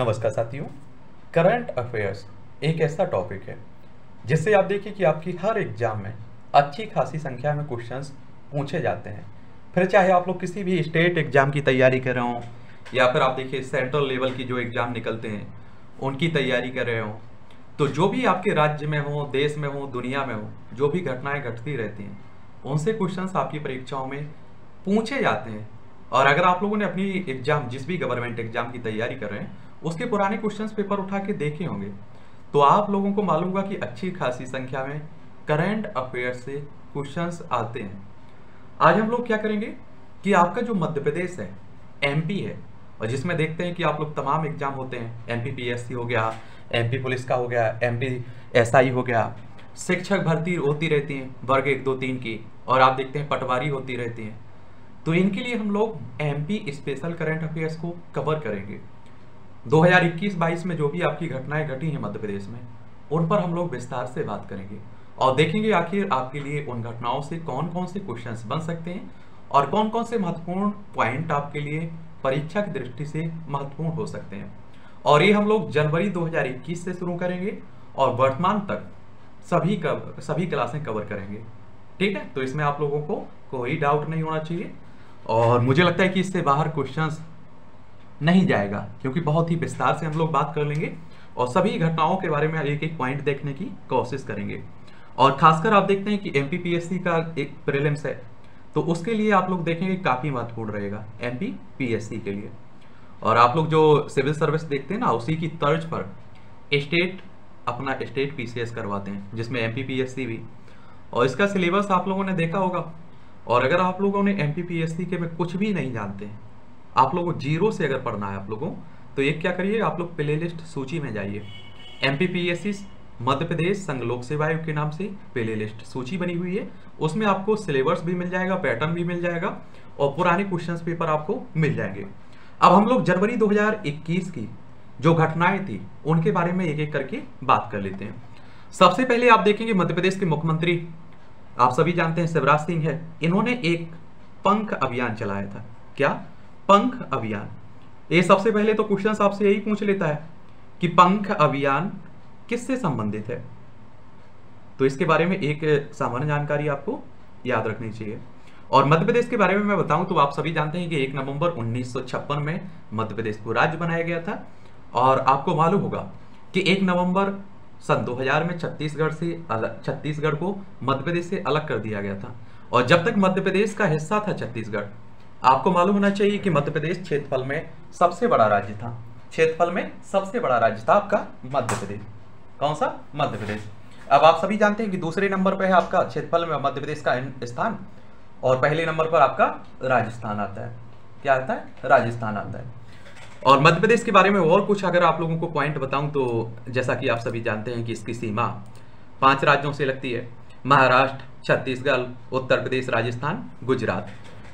नमस्कार साथियों। Current affairs एक ऐसा टॉपिक है जिससे आप देखिए कि आपकी हर एग्जाम में अच्छी खासी संख्या में क्वेश्चंस पूछे जाते हैं। फिर चाहे आप लोग किसी भी स्टेट एग्जाम की तैयारी कर रहे हों या फिर आप देखिए सेंट्रल लेवल की जो एग्ज़ाम निकलते हैं उनकी तैयारी कर रहे हों, तो जो भी आपके राज्य में हो, देश में हो, दुनिया में हो, जो भी घटनाएं घटती रहती हैं उनसे क्वेश्चंस आपकी परीक्षाओं में पूछे जाते हैं। और अगर आप लोगों ने अपनी एग्जाम, जिस भी गवर्नमेंट एग्जाम की तैयारी कर रहे हैं, उसके पुराने क्वेश्चंस पेपर उठा के देखे होंगे, तो आप लोगों को मालूम होगा कि अच्छी खासी संख्या में करंट अफेयर से क्वेश्चंस आते हैं। आज हम लोग क्या करेंगे कि आपका जो मध्य प्रदेश है, एमपी है, और जिसमें देखते हैं कि आप लोग तमाम एग्जाम होते हैं, एमपी पीएससी हो गया, एमपी पुलिस का हो गया, एमपी एसआई हो गया, शिक्षक भर्ती होती रहती हैं वर्ग 1, 2, 3 की, और आप देखते हैं पटवारी होती रहती हैं। तो इनके लिए हम लोग एमपी स्पेशल करंट अफेयर्स को कवर करेंगे। 2021-22 में जो भी आपकी घटनाएं घटी हैं मध्य प्रदेश में, उन पर हम लोग विस्तार से बात करेंगे और देखेंगे आखिर आपके लिए उन घटनाओं से कौन कौन से क्वेश्चंस बन सकते हैं और कौन कौन से महत्वपूर्ण पॉइंट आपके लिए परीक्षा की दृष्टि से महत्वपूर्ण हो सकते हैं। और ये हम लोग जनवरी 2021 से शुरू करेंगे और वर्तमान तक सभी क्लासें कवर करेंगे। ठीक है, तो इसमें आप लोगों को कोई डाउट नहीं होना चाहिए और मुझे लगता है कि इससे बाहर क्वेश्चंस नहीं जाएगा, क्योंकि बहुत ही विस्तार से हम लोग बात कर लेंगे और सभी घटनाओं के बारे में एक एक पॉइंट देखने की कोशिश करेंगे। और खासकर आप देखते हैं कि एमपीपीएससी का एक प्रीलिम्स है, तो उसके लिए आप लोग देखेंगे काफ़ी महत्वपूर्ण रहेगा एमपीपीएससी के लिए। और आप लोग जो सिविल सर्विस देखते हैं ना, उसी की तर्ज पर अपना स्टेट पीसीएस करवाते हैं, जिसमें एमपीपीएससी भी, और इसका सिलेबस आप लोगों ने देखा होगा। और अगर आप लोगों ने एमपीपीएससी के में कुछ भी नहीं जानते हैं, आप लोगों को जीरो से अगर पढ़ना है आप लोगों, तो एक क्या करिए, आप लोग प्ले लिस्ट सूची में जाइए। एमपीपीएससी मध्य प्रदेश संघ लोक सेवा आयोग के नाम से प्ले लिस्ट सूची बनी हुई है। उसमें आपको सिलेबस भी मिल जाएगा, पैटर्न भी मिल जाएगा और पुराने क्वेश्चन पेपर आपको मिल जाएंगे। अब हम लोग जनवरी 2021 की जो घटनाएं थी उनके बारे में एक एक करके बात कर लेते हैं। सबसे पहले आप देखेंगे मध्य प्रदेश के मुख्यमंत्री, आप सभी जानते हैं, शिवराज सिंह है। इन्होंने एक पंख अभियान चलाया था। क्या? पंख अभियान। ये सबसे पहले तो क्वेश्चन आपसे यही पूछ लेता है कि पंख अभियान किससे संबंधित है, तो इसके बारे में एक सामान्य जानकारी आपको याद रखनी चाहिए। और मध्य प्रदेश के बारे में मैं बताऊं तो आप सभी जानते हैं कि 1 नवंबर 1956 में मध्य प्रदेश को राज्य बनाया गया था। और आपको मालूम होगा कि 1 नवंबर सन 2000 में छत्तीसगढ़ को मध्य प्रदेश से अलग कर दिया गया था। और जब तक मध्य प्रदेश का हिस्सा था छत्तीसगढ़, आपको मालूम होना चाहिए कि मध्य प्रदेश क्षेत्रफल में सबसे बड़ा राज्य था। क्षेत्रफल में सबसे बड़ा राज्य था आपका मध्य प्रदेश। कौन सा? मध्य प्रदेश। अब आप सभी जानते हैं कि दूसरे नंबर पर है आपका क्षेत्रफल में मध्य प्रदेश का स्थान, और पहले नंबर पर आपका राजस्थान आता है। क्या आता है? राजस्थान आता है। और मध्य प्रदेश के बारे में और कुछ अगर आप लोगों को पॉइंट बताऊं तो जैसा कि आप सभी जानते हैं कि इसकी सीमा 5 राज्यों से लगती है: महाराष्ट्र, छत्तीसगढ़, उत्तर प्रदेश, राजस्थान, गुजरात।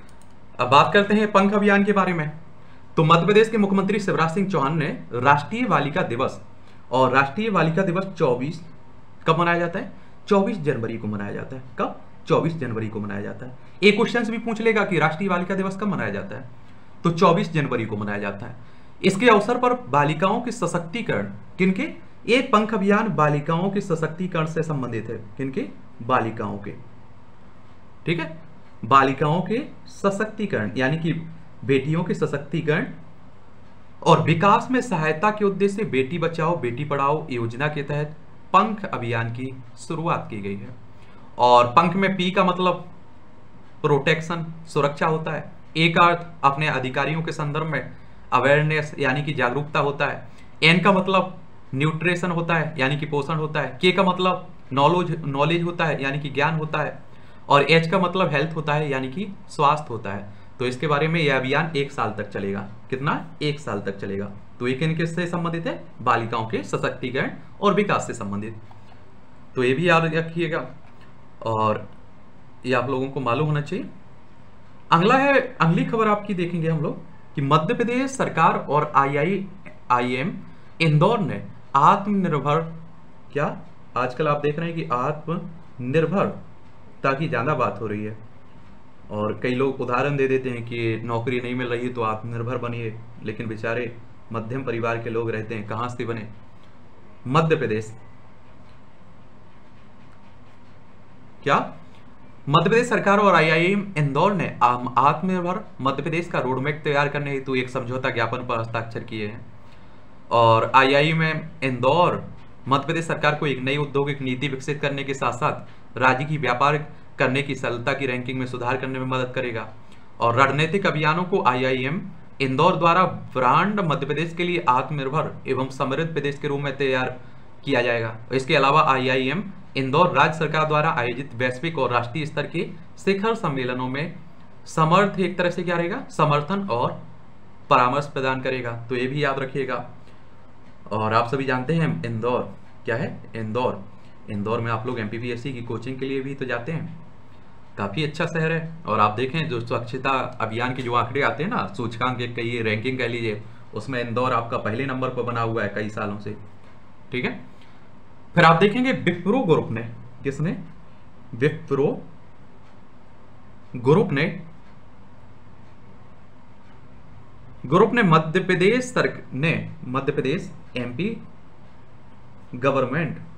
अब बात करते हैं पंख अभियान के बारे में। तो मध्य प्रदेश के मुख्यमंत्री शिवराज सिंह चौहान ने राष्ट्रीय बालिका दिवस, और राष्ट्रीय बालिका दिवस 24 कब मनाया जाता है? 24 जनवरी को मनाया जाता है। कब? 24 जनवरी को मनाया जाता है। एक क्वेश्चन भी पूछ लेगा कि राष्ट्रीय बालिका दिवस कब मनाया जाता है, तो 24 जनवरी को मनाया जाता है। इसके अवसर पर बालिकाओं के सशक्तिकरण, किनके? ये पंख अभियान बालिकाओं के सशक्तिकरण से संबंधित है। किनके? बालिकाओं के। ठीक है, बालिकाओं के सशक्तिकरण यानी कि बेटियों के सशक्तिकरण और विकास में सहायता के उद्देश्य से बेटी बचाओ बेटी पढ़ाओ योजना के तहत पंख अभियान की शुरुआत की गई है। और पंख में पी का मतलब प्रोटेक्शन, सुरक्षा होता है। ए का अर्थ अपने अधिकारियों के संदर्भ में अवेयरनेस यानी कि जागरूकता होता है। एन का मतलब न्यूट्रिशन होता है यानी कि पोषण होता है। के का मतलब नॉलेज होता है यानी कि ज्ञान होता है। और एच का मतलब हेल्थ होता है यानी कि स्वास्थ्य होता है। तो इसके बारे में यह अभियान 1 साल तक चलेगा। कितना? 1 साल तक चलेगा। तो ये किनसे संबंधित है? बालिकाओं के सशक्तिकरण और विकास से संबंधित। तो ये भी याद रखिएगा और ये आप लोगों को मालूम होना चाहिए। अगली खबर आपकी देखेंगे हम लोग कि मध्य प्रदेश सरकार और IIM इंदौर ने आत्मनिर्भर, क्या आजकल आप देख रहे हैं कि आत्मनिर्भरता की ज्यादा बात हो रही है और कई लोग उदाहरण दे देते हैं कि नौकरी नहीं मिल रही तो आत्मनिर्भर बनिए, लेकिन बेचारे मध्यम परिवार के लोग रहते हैं। कहाँ से बने? मध्य प्रदेश। क्या? मध्य प्रदेश सरकार और आईआईएम इंदौर ने आत्मनिर्भर मध्य प्रदेश का रोडमैप तैयार करने हेतु एक समझौता ज्ञापन पर हस्ताक्षर किए हैं। और आईआईएम इंदौर मध्य प्रदेश सरकार को एक नई औद्योगिक नीति विकसित करने के साथ साथ राज्य की व्यापार करने की सरलता की रैंकिंग में सुधार करने में मदद करेगा। और रणनीतिक अभियानों को आईआईएम इंदौर द्वारा ब्रांड मध्य प्रदेश के लिए आत्मनिर्भर एवं समृद्ध प्रदेश के रूप में तैयार किया जाएगा। इसके अलावा आईआईएम इंदौर राज्य सरकार द्वारा आयोजित वैश्विक और राष्ट्रीय स्तर के शिखर सम्मेलनों में एक तरह से क्या रहेगा? समर्थन और परामर्श प्रदान करेगा। तो ये भी याद रखिएगा। और आप सभी जानते हैं इंदौर क्या है? इंदौर में आप लोग एमपीपीएससी की कोचिंग के लिए भी तो जाते हैं। काफी अच्छा शहर है। और आप देखें जो स्वच्छता अभियान के जो आंकड़े आते हैं ना, सूचकांक एक कहिए, रैंकिंग कह लीजिए, उसमें इंदौर आपका पहले नंबर पर बना हुआ है कई सालों से। ठीक है। फिर आप देखेंगे विप्रो ग्रुप ने, किसने? विप्रो ग्रुप ने मध्य प्रदेश एमपी गवर्नमेंट,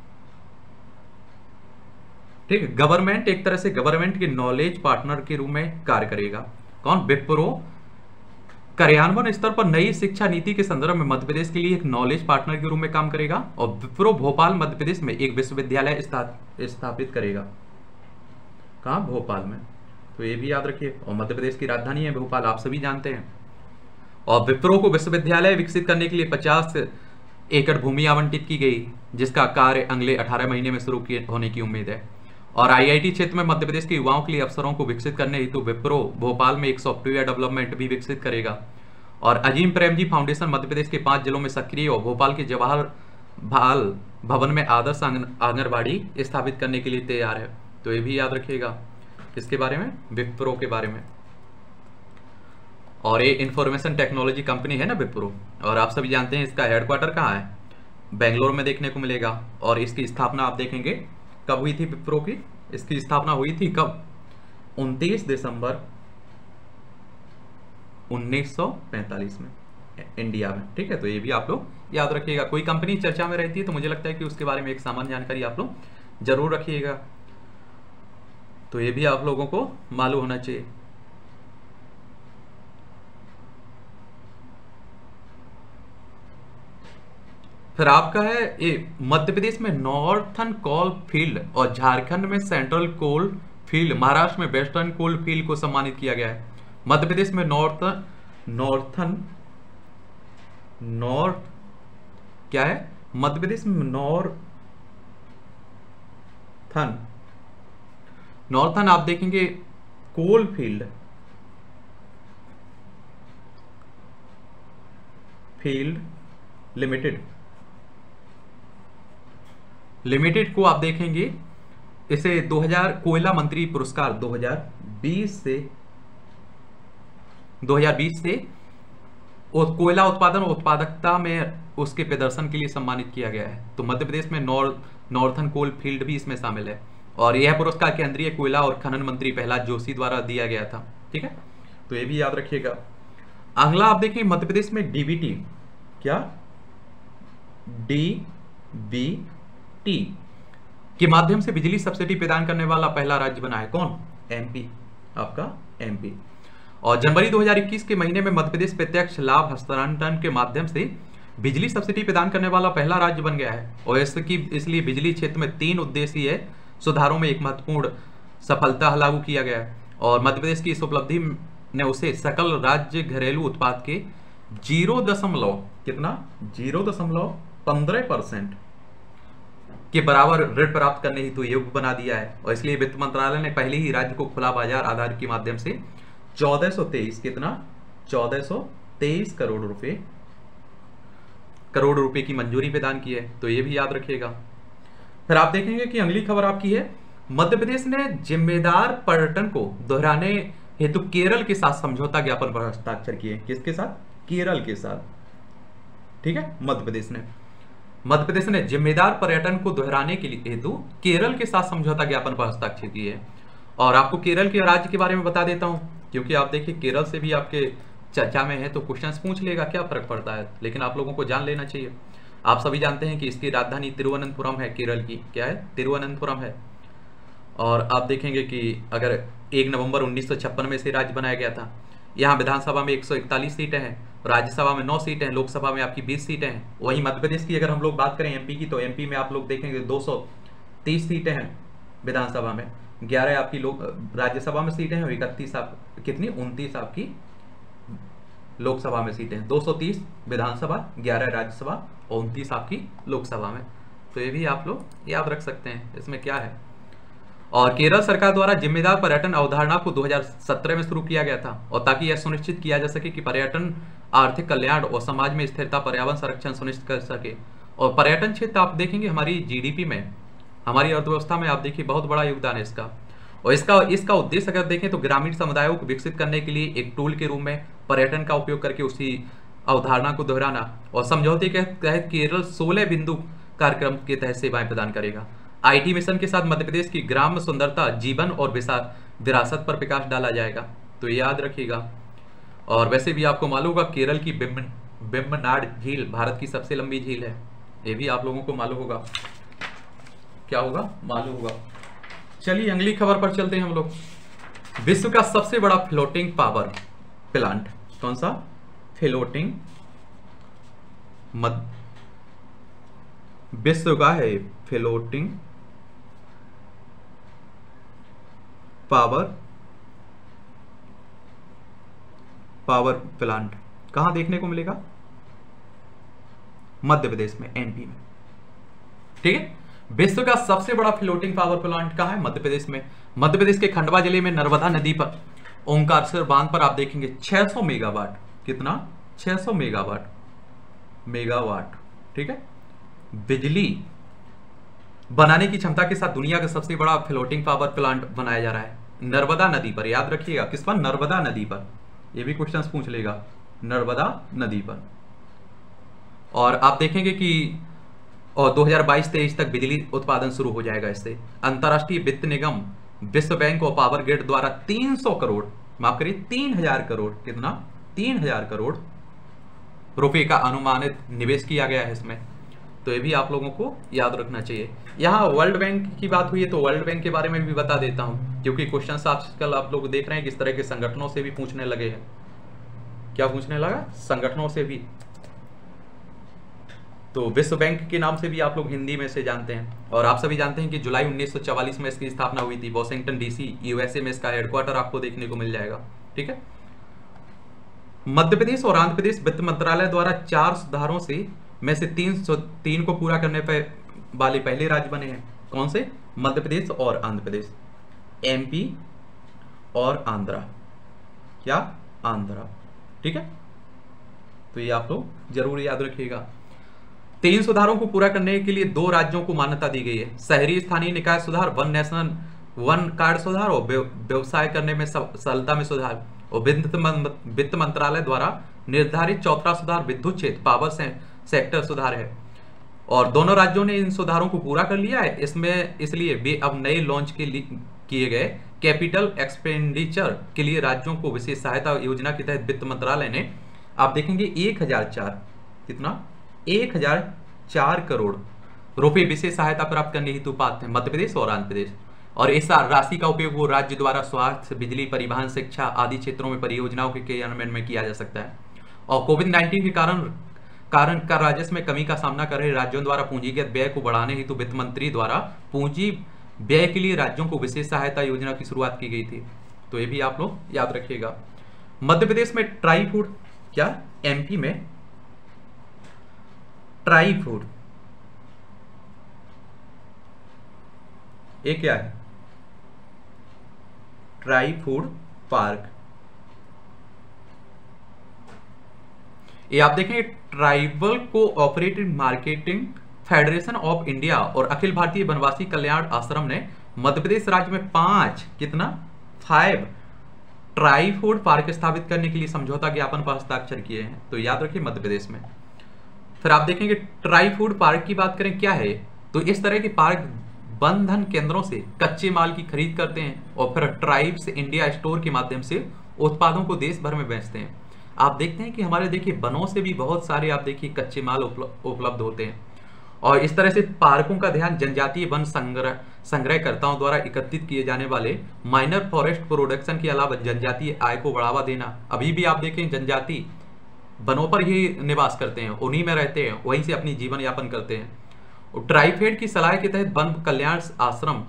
ठीक है, गवर्नमेंट एक तरह से गवर्नमेंट के नॉलेज पार्टनर के रूप में कार्य करेगा। कौन? विप्रो कार्यान्वयन स्तर पर नई शिक्षा नीति के संदर्भ में मध्य प्रदेश के लिए एक नॉलेज पार्टनर के रूप में काम करेगा। और विप्रो भोपाल मध्य प्रदेश में एक विश्वविद्यालय स्थापित करेगा। कहाँ? भोपाल में। तो ये भी याद रखिए। और मध्य प्रदेश की राजधानी है भोपाल, आप सभी जानते हैं। और विप्रो को विश्वविद्यालय विकसित करने के लिए 50 एकड़ भूमि आवंटित की गई, जिसका कार्य अगले 18 महीने में शुरू होने की उम्मीद है। और आईआईटी क्षेत्र में मध्य प्रदेश के युवाओं के लिए अवसरों को विकसित करने हेतु विप्रो भोपाल में एक सॉफ्टवेयर डेवलपमेंट भी विकसित करेगा। और अजीम प्रेमजी फाउंडेशन मध्य प्रदेश के 5 जिलों में सक्रिय और भोपाल के जवाहर भाल भवन में आदर्श आंगनबाड़ी स्थापित करने के लिए तैयार है। तो ये भी याद रखिएगा। किसके बारे में? विप्रो के बारे में। और ये इंफॉर्मेशन टेक्नोलॉजी कंपनी है ना विप्रो, और आप सभी जानते हैं इसका हेडक्वार्टर कहाँ है? बेंगलोर में देखने को मिलेगा। और इसकी स्थापना आप देखेंगे कब हुई थी विप्रो की? इसकी स्थापना हुई थी कब? 29 दिसंबर 1945 में इंडिया में। ठीक है। तो ये भी आप लोग याद रखिएगा। कोई कंपनी चर्चा में रहती है तो मुझे लगता है कि उसके बारे में एक सामान्य जानकारी आप लोग जरूर रखिएगा। तो ये भी आप लोगों को मालूम होना चाहिए। फिर आपका है ये मध्य प्रदेश में नॉर्थन कोल फील्ड और झारखंड में सेंट्रल कोल फील्ड, महाराष्ट्र में वेस्टर्न कोल फील्ड को सम्मानित किया गया है। मध्य प्रदेश में नॉर्थ क्या है? मध्य प्रदेश में नॉर्थन आप देखेंगे कोल फील्ड लिमिटेड को आप देखेंगे, इसे 2000 कोयला मंत्री पुरस्कार 2020 से कोयला उत्पादन और उत्पादकता में उसके प्रदर्शन के लिए सम्मानित किया गया है। तो मध्य प्रदेश में नॉर्थन कोल फील्ड भी इसमें शामिल है। और यह पुरस्कार केंद्रीय कोयला और खनन मंत्री प्रहलाद जोशी द्वारा दिया गया था। ठीक है। तो ये भी याद रखिएगा। अगला आप देखिए मध्य प्रदेश में डीबीटी, क्या? डीबीटी के माध्यम से बिजली सब्सिडी प्रदान करने वाला पहला राज्य बना है। कौन? एमपी, आपका एमपी। और जनवरी 2021 के महीने में मध्य प्रदेश प्रत्यक्ष लाभ हस्तांतरण के माध्यम से बिजली सब्सिडी प्रदान करने वाला पहला राज्य बन गया है। और इसलिए बिजली क्षेत्र में 3 उद्देश्यीय सुधारों में एक महत्वपूर्ण सफलता लागू किया गया है। और मध्य प्रदेश की इस उपलब्धि ने उसे सकल राज्य घरेलू उत्पाद के 0.15% के बराबर ऋण प्राप्त करने हेतु योग्य बना दिया है। और इसलिए वित्त मंत्रालय ने पहले ही राज्य को खुला बाजार आधार के माध्यम से 1423 करोड़ रुपए की मंजूरी प्रदान की है। तो ये भी याद रखिएगा। फिर आप देखेंगे कि अगली खबर आपकी है, मध्य प्रदेश ने जिम्मेदार पर्यटन को दोहराने हेतु केरल के साथ समझौता ज्ञापन पर हस्ताक्षर किए। किसके साथ? केरल के साथ। ठीक है। मध्य प्रदेश ने जिम्मेदार पर्यटन को दोहराने के लिए हेतु केरल के साथ समझौता ज्ञापन पर हस्ताक्षर किए। और आपको केरल के राज्य के बारे में बता देता हूं, क्योंकि आप देखिए केरल से भी आपके चर्चा में है तो क्वेश्चंस पूछ लेगा, क्या फर्क पड़ता है, लेकिन आप लोगों को जान लेना चाहिए। आप सभी जानते हैं कि इसकी राजधानी तिरुवनंतपुरम है, केरल की क्या है, तिरुवनंतपुरम है। और आप देखेंगे कि अगर 1 नवंबर 1956 में से राज्य बनाया गया था। यहाँ विधानसभा में 141 सीटें हैं, राज्यसभा में 9 सीटें हैं, लोकसभा में आपकी 20 सीटें हैं। वहीं मध्य प्रदेश की अगर हम लोग बात करें एमपी की, तो एमपी में आप लोग देखेंगे 230 सीटें हैं विधानसभा में, 11 आपकी राज्यसभा में सीटें हैं और 29 आपकी लोकसभा में सीटें हैं। 230 विधानसभा, 11 राज्यसभा और 29 आपकी लोकसभा में। तो ये भी आप लोग याद रख सकते हैं, इसमें क्या है। और केरल सरकार द्वारा जिम्मेदार पर्यटन अवधारणा को 2017 में शुरू किया गया था, और ताकि यह सुनिश्चित किया जा सके कि पर्यटन आर्थिक कल्याण और समाज में स्थिरता, पर्यावरण संरक्षण सुनिश्चित कर सके। और पर्यटन क्षेत्र आप देखेंगे हमारी जीडीपी में, हमारी अर्थव्यवस्था में आप देखिए बहुत बड़ा योगदान है इसका। और इसका उद्देश्य अगर देखें तो ग्रामीण समुदायों को विकसित करने के लिए एक टूल के रूप में पर्यटन का उपयोग करके उसी अवधारणा को दोहराना। और समझौते के तहत केरल 16 बिंदु कार्यक्रम के तहत सेवाएं प्रदान करेगा। आईटी मिशन के साथ मध्य प्रदेश की ग्राम सुंदरता, जीवन और विरासत पर प्रकाश डाला जाएगा, तो ये याद रखिएगा। और वैसे भी आपको मालूम होगा केरल की वेम्बनाड झील भारत की सबसे लंबी झील है, ये भी आप लोगों को मालूम होगा। क्या होगा, मालूम होगा। चलिए अगली खबर पर चलते हैं हम लोग। विश्व का सबसे बड़ा फ्लोटिंग पावर प्लांट कौन सा, फ्लोटिंग विश्व का है फ्लोटिंग पावर प्लांट कहां देखने को मिलेगा, मध्य प्रदेश में, एमपी में। ठीक है, विश्व का सबसे बड़ा फ्लोटिंग पावर प्लांट कहां है, मध्य प्रदेश में। मध्य प्रदेश के खंडवा जिले में नर्मदा नदी पर ओंकारेश्वर बांध पर आप देखेंगे 600 मेगावाट, कितना, 600 मेगावाट, ठीक है, बिजली बनाने की क्षमता के साथ दुनिया का सबसे बड़ा फ्लोटिंग पावर प्लांट बनाया जा रहा है नर्मदा नदी पर। याद रखिएगा किस पर, नर्मदा नदी पर, ये भी क्वेश्चंस पूछ लेगा, नर्मदा नदी पर। और आप देखेंगे कि और 2022-23 तक बिजली उत्पादन शुरू हो जाएगा इससे। अंतर्राष्ट्रीय वित्त निगम, विश्व बैंक और पावर ग्रिड द्वारा 300 करोड़, माफ करिए 3000 करोड़, कितना, 3000 करोड़ रुपए का अनुमानित निवेश किया गया है इसमें। तो ये भी आप लोगों को याद रखना चाहिए। यहाँ वर्ल्ड बैंक की बात हुई है तो वर्ल्ड बैंक के बारे में भी बता देता हूँ, क्योंकि क्वेश्चंस आजकल आप लोग देख रहे हैं किस तरह के संगठनों से भी पूछने लगे हैं। क्या पूछने लगा, संगठनों से भी। तो विश्व बैंक के नाम से भी आप लोग हिंदी में से जानते हैं। और आप सभी जानते हैं कि जुलाई 1944 में इसकी स्थापना हुई थी। वॉशिंगटन डीसी यूएसए में इसका हेडक्वार्टर आपको देखने को मिल जाएगा। ठीक है, मध्य प्रदेश और आंध्र प्रदेश वित्त मंत्रालय द्वारा 4 सुधारों से में से 3 को पूरा करने पर वाले पहले राज्य बने हैं। कौन से, मध्य प्रदेश और आंध्र प्रदेश, एमपी और आंध्रा, क्या, आंध्रा। ठीक है, तो ये आप लोग जरूर याद रखिएगा। 3 सुधारों को पूरा करने के लिए 2 राज्यों को मान्यता दी गई है। शहरी स्थानीय निकाय सुधार, वन कार्ड सुधार और व्यवसाय करने में सरलता में सुधार। और वित्त मंत्रालय द्वारा निर्धारित 4था सुधार विद्युत क्षेत्र, पावर सेक्टर सुधार है। और दोनों राज्यों ने इन सुधारों को पूरा कर लिया है। इसलिए वे अब नए लॉन्च किए गए कैपिटल एक्सपेंडिचर के लिए राज्यों को विशेष सहायता योजना के तहत वित्त मंत्रालय ने, आप देखेंगे 1004, कितना, 1004 करोड़ रुपए विशेष सहायता प्राप्त करने हेतु पात्र हैं मध्य प्रदेश और आंध्र प्रदेश। और इस राशि का उपयोग वो राज्य द्वारा स्वास्थ्य, बिजली, परिवहन, शिक्षा आदि क्षेत्रों में परियोजनाओं के क्रियान्वयन में किया जा सकता है। और कोविड-19 के कारण कर राजस्व में कमी का सामना कर रहे राज्यों द्वारा पूंजीगत व्यय को बढ़ाने हेतु वित्त मंत्री द्वारा पूंजी व्यय के लिए राज्यों को विशेष सहायता योजना की शुरुआत की गई थी। तो ये भी आप लोग याद रखिएगा। मध्य प्रदेश में ट्राई फूड, क्या, एमपी में ट्राई फूड, ये क्या है, ट्राई फूड पार्क। ये आप देखेंगे tribal cooperative marketing federation of India और अखिल भारतीय वनवासी कल्याण आश्रम ने मध्य प्रदेश राज्य में 5 ट्राई फूड पार्क स्थापित करने के लिए समझौता ज्ञापन पर हस्ताक्षर किए हैं। तो याद रखिए मध्य प्रदेश में। फिर आप देखेंगे ट्राई फूड पार्क की बात करें क्या है, तो इस तरह के पार्क बंधन केंद्रों से कच्चे माल की खरीद करते हैं और फिर ट्राइब्स इंडिया स्टोर के माध्यम से उत्पादों को देश भर में बेचते हैं। आप देखते हैं कि हमारे देखिए वनों से भी बहुत सारे आप देखिए कच्चे माल उपलब्ध होते हैं। और इस तरह से पार्कों का ध्यान जनजातीय वन संग्रहकर्ताओं द्वारा एकत्रित किए जाने वाले माइनर फॉरेस्ट प्रोडक्शन के अलावा जनजातीय आय को बढ़ावा देना। अभी भी आप देखें जनजाति वनों पर ही निवास करते हैं, उन्हीं में रहते हैं, वहीं से अपनी जीवन यापन करते हैं। ट्राइफेड की सलाह के तहत वन कल्याण आश्रम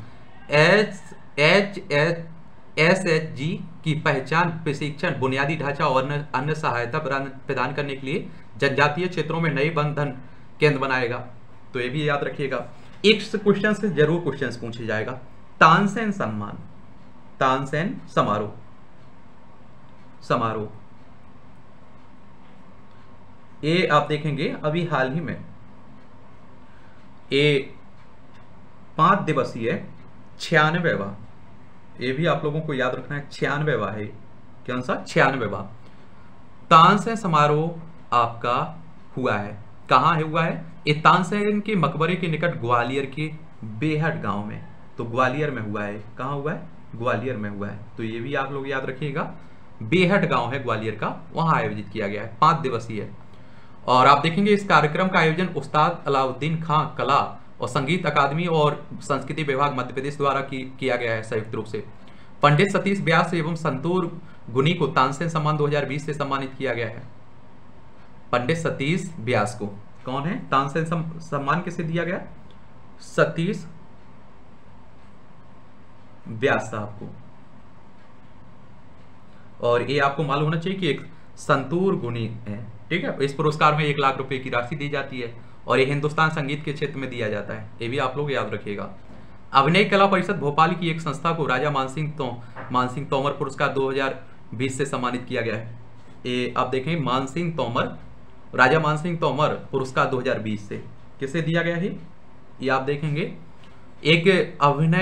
SHG की पहचान, प्रशिक्षण, बुनियादी ढांचा और अन्य सहायता प्रदान करने के लिए जनजातीय क्षेत्रों में नए वन धन केंद्र बनाएगा। तो ये भी याद रखिएगा, एक क्वेश्चन से जरूर क्वेश्चन पूछे जाएगा। तानसेन सम्मान, तानसेन समारोह ये आप देखेंगे अभी हाल ही में ये 5 दिवसीय 96वां, ये भी आप लोगों को याद रखना है, 96वां है। कौन सा? 96वां तानसेन समारोह आपका हुआ है। कहाँ है हुआ है? ये तानसेन के मकबरे के निकट ग्वालियर के बेहट गांव में। तो ग्वालियर में हुआ है। कहाँ हुआ है? ग्वालियर में हुआ है। तो ये भी आप लोग याद रखिएगा, बेहट गांव है ग्वालियर का, वहां आयोजित किया गया है, 5 दिवसीय। और आप देखेंगे इस कार्यक्रम का आयोजन उस्ताद अलाउद्दीन खां कला और संगीत अकादमी और संस्कृति विभाग मध्य प्रदेश द्वारा किया गया है संयुक्त रूप से। पंडित सतीश व्यास एवं संतूर गुनी को तानसेन सम्मान 2020 से सम्मानित किया गया है। पंडित सतीश व्यास को, कौन है? तानसेन सम्मान किसे दिया गया? सतीश व्यास साहब को। और ये आपको मालूम होना चाहिए कि एक संतूर गुनी है, ठीक है। इस पुरस्कार में 1 लाख रुपए की राशि दी जाती है और ये हिंदुस्तान संगीत के क्षेत्र में दिया जाता है। ये भी आप लोग याद रखिएगा। अभिनय कला परिषद भोपाल की एक संस्था को राजा मानसिंह तोमर पुरस्कार 2020 से सम्मानित किया गया है। ये आप देखें, राजा मानसिंह तोमर पुरस्कार 2020 से किसे दिया गया है? ये आप देखेंगे एक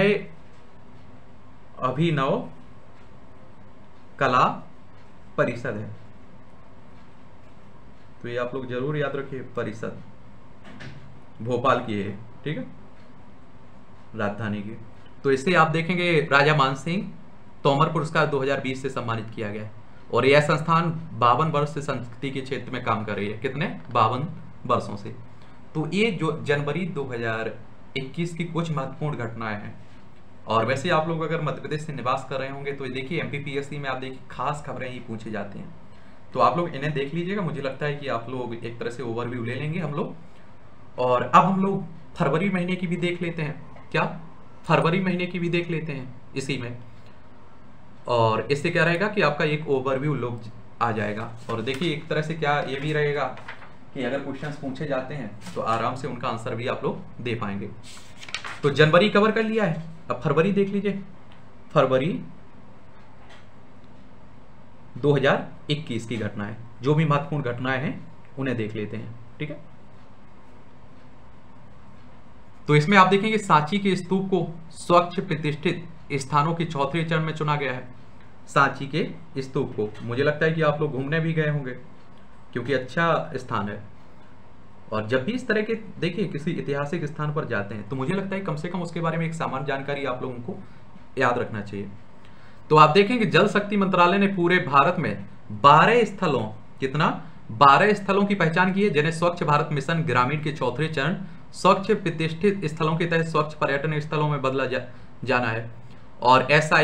अभिनव कला परिषद है। तो ये आप लोग जरूर याद रखिए, परिषद भोपाल की है, ठीक है, राजधानी की। तो इससे आप देखेंगे राजा मानसिंह तोमर पुरस्कार 2020 से सम्मानित किया गया है। और यह संस्थान 52 वर्ष से संस्कृति के क्षेत्र में काम कर रही है। कितने? 52 वर्षों से। तो ये जो जनवरी 2021 की कुछ महत्वपूर्ण घटनाएं हैं। और वैसे आप लोग अगर मध्य प्रदेश से निवास कर रहे होंगे तो देखिए MPPSC में आप देखिए खास खबरें ही पूछी जाती हैं, तो आप लोग इन्हें देख लीजिएगा। मुझे लगता है कि आप लोग एक तरह से ओवरव्यू ले लेंगे हम लोग। और अब हम लोग फरवरी महीने की भी देख लेते हैं। क्या? फरवरी महीने की भी देख लेते हैं इसी में। और इससे क्या रहेगा कि आपका एक ओवरव्यू लोग आ जाएगा। और देखिए एक तरह से क्या ये भी रहेगा कि अगर क्वेश्चंस पूछे जाते हैं तो आराम से उनका आंसर भी आप लोग दे पाएंगे। तो जनवरी कवर कर लिया है, अब फरवरी देख लीजिए। फरवरी 2021 की घटनाएं, जो भी महत्वपूर्ण घटनाएं हैं उन्हें देख लेते हैं, ठीक है। तो इसमें आप देखेंगे सांची के स्तूप को स्वच्छ प्रतिष्ठित स्थानों के चौथे चरण में चुना गया है। सांची के स्तूप को, मुझे लगता है कि आप लोग घूमने भी गए होंगे क्योंकि अच्छा स्थान है। और जब भी इस तरह के देखिए किसी ऐतिहासिक स्थान पर जाते हैं तो मुझे लगता है कम से कम उसके बारे में एक सामान्य जानकारी आप लोगों को याद रखना चाहिए। तो आप देखेंगे जल शक्ति मंत्रालय ने पूरे भारत में 12 स्थलों, कितना? 12 स्थलों की पहचान की है जिन्हें स्वच्छ भारत मिशन ग्रामीण के चौथे चरण स्वच्छ प्रतिष्ठित स्थलों के तहत स्वच्छ पर्यटन स्थलों में बदला जाना है। और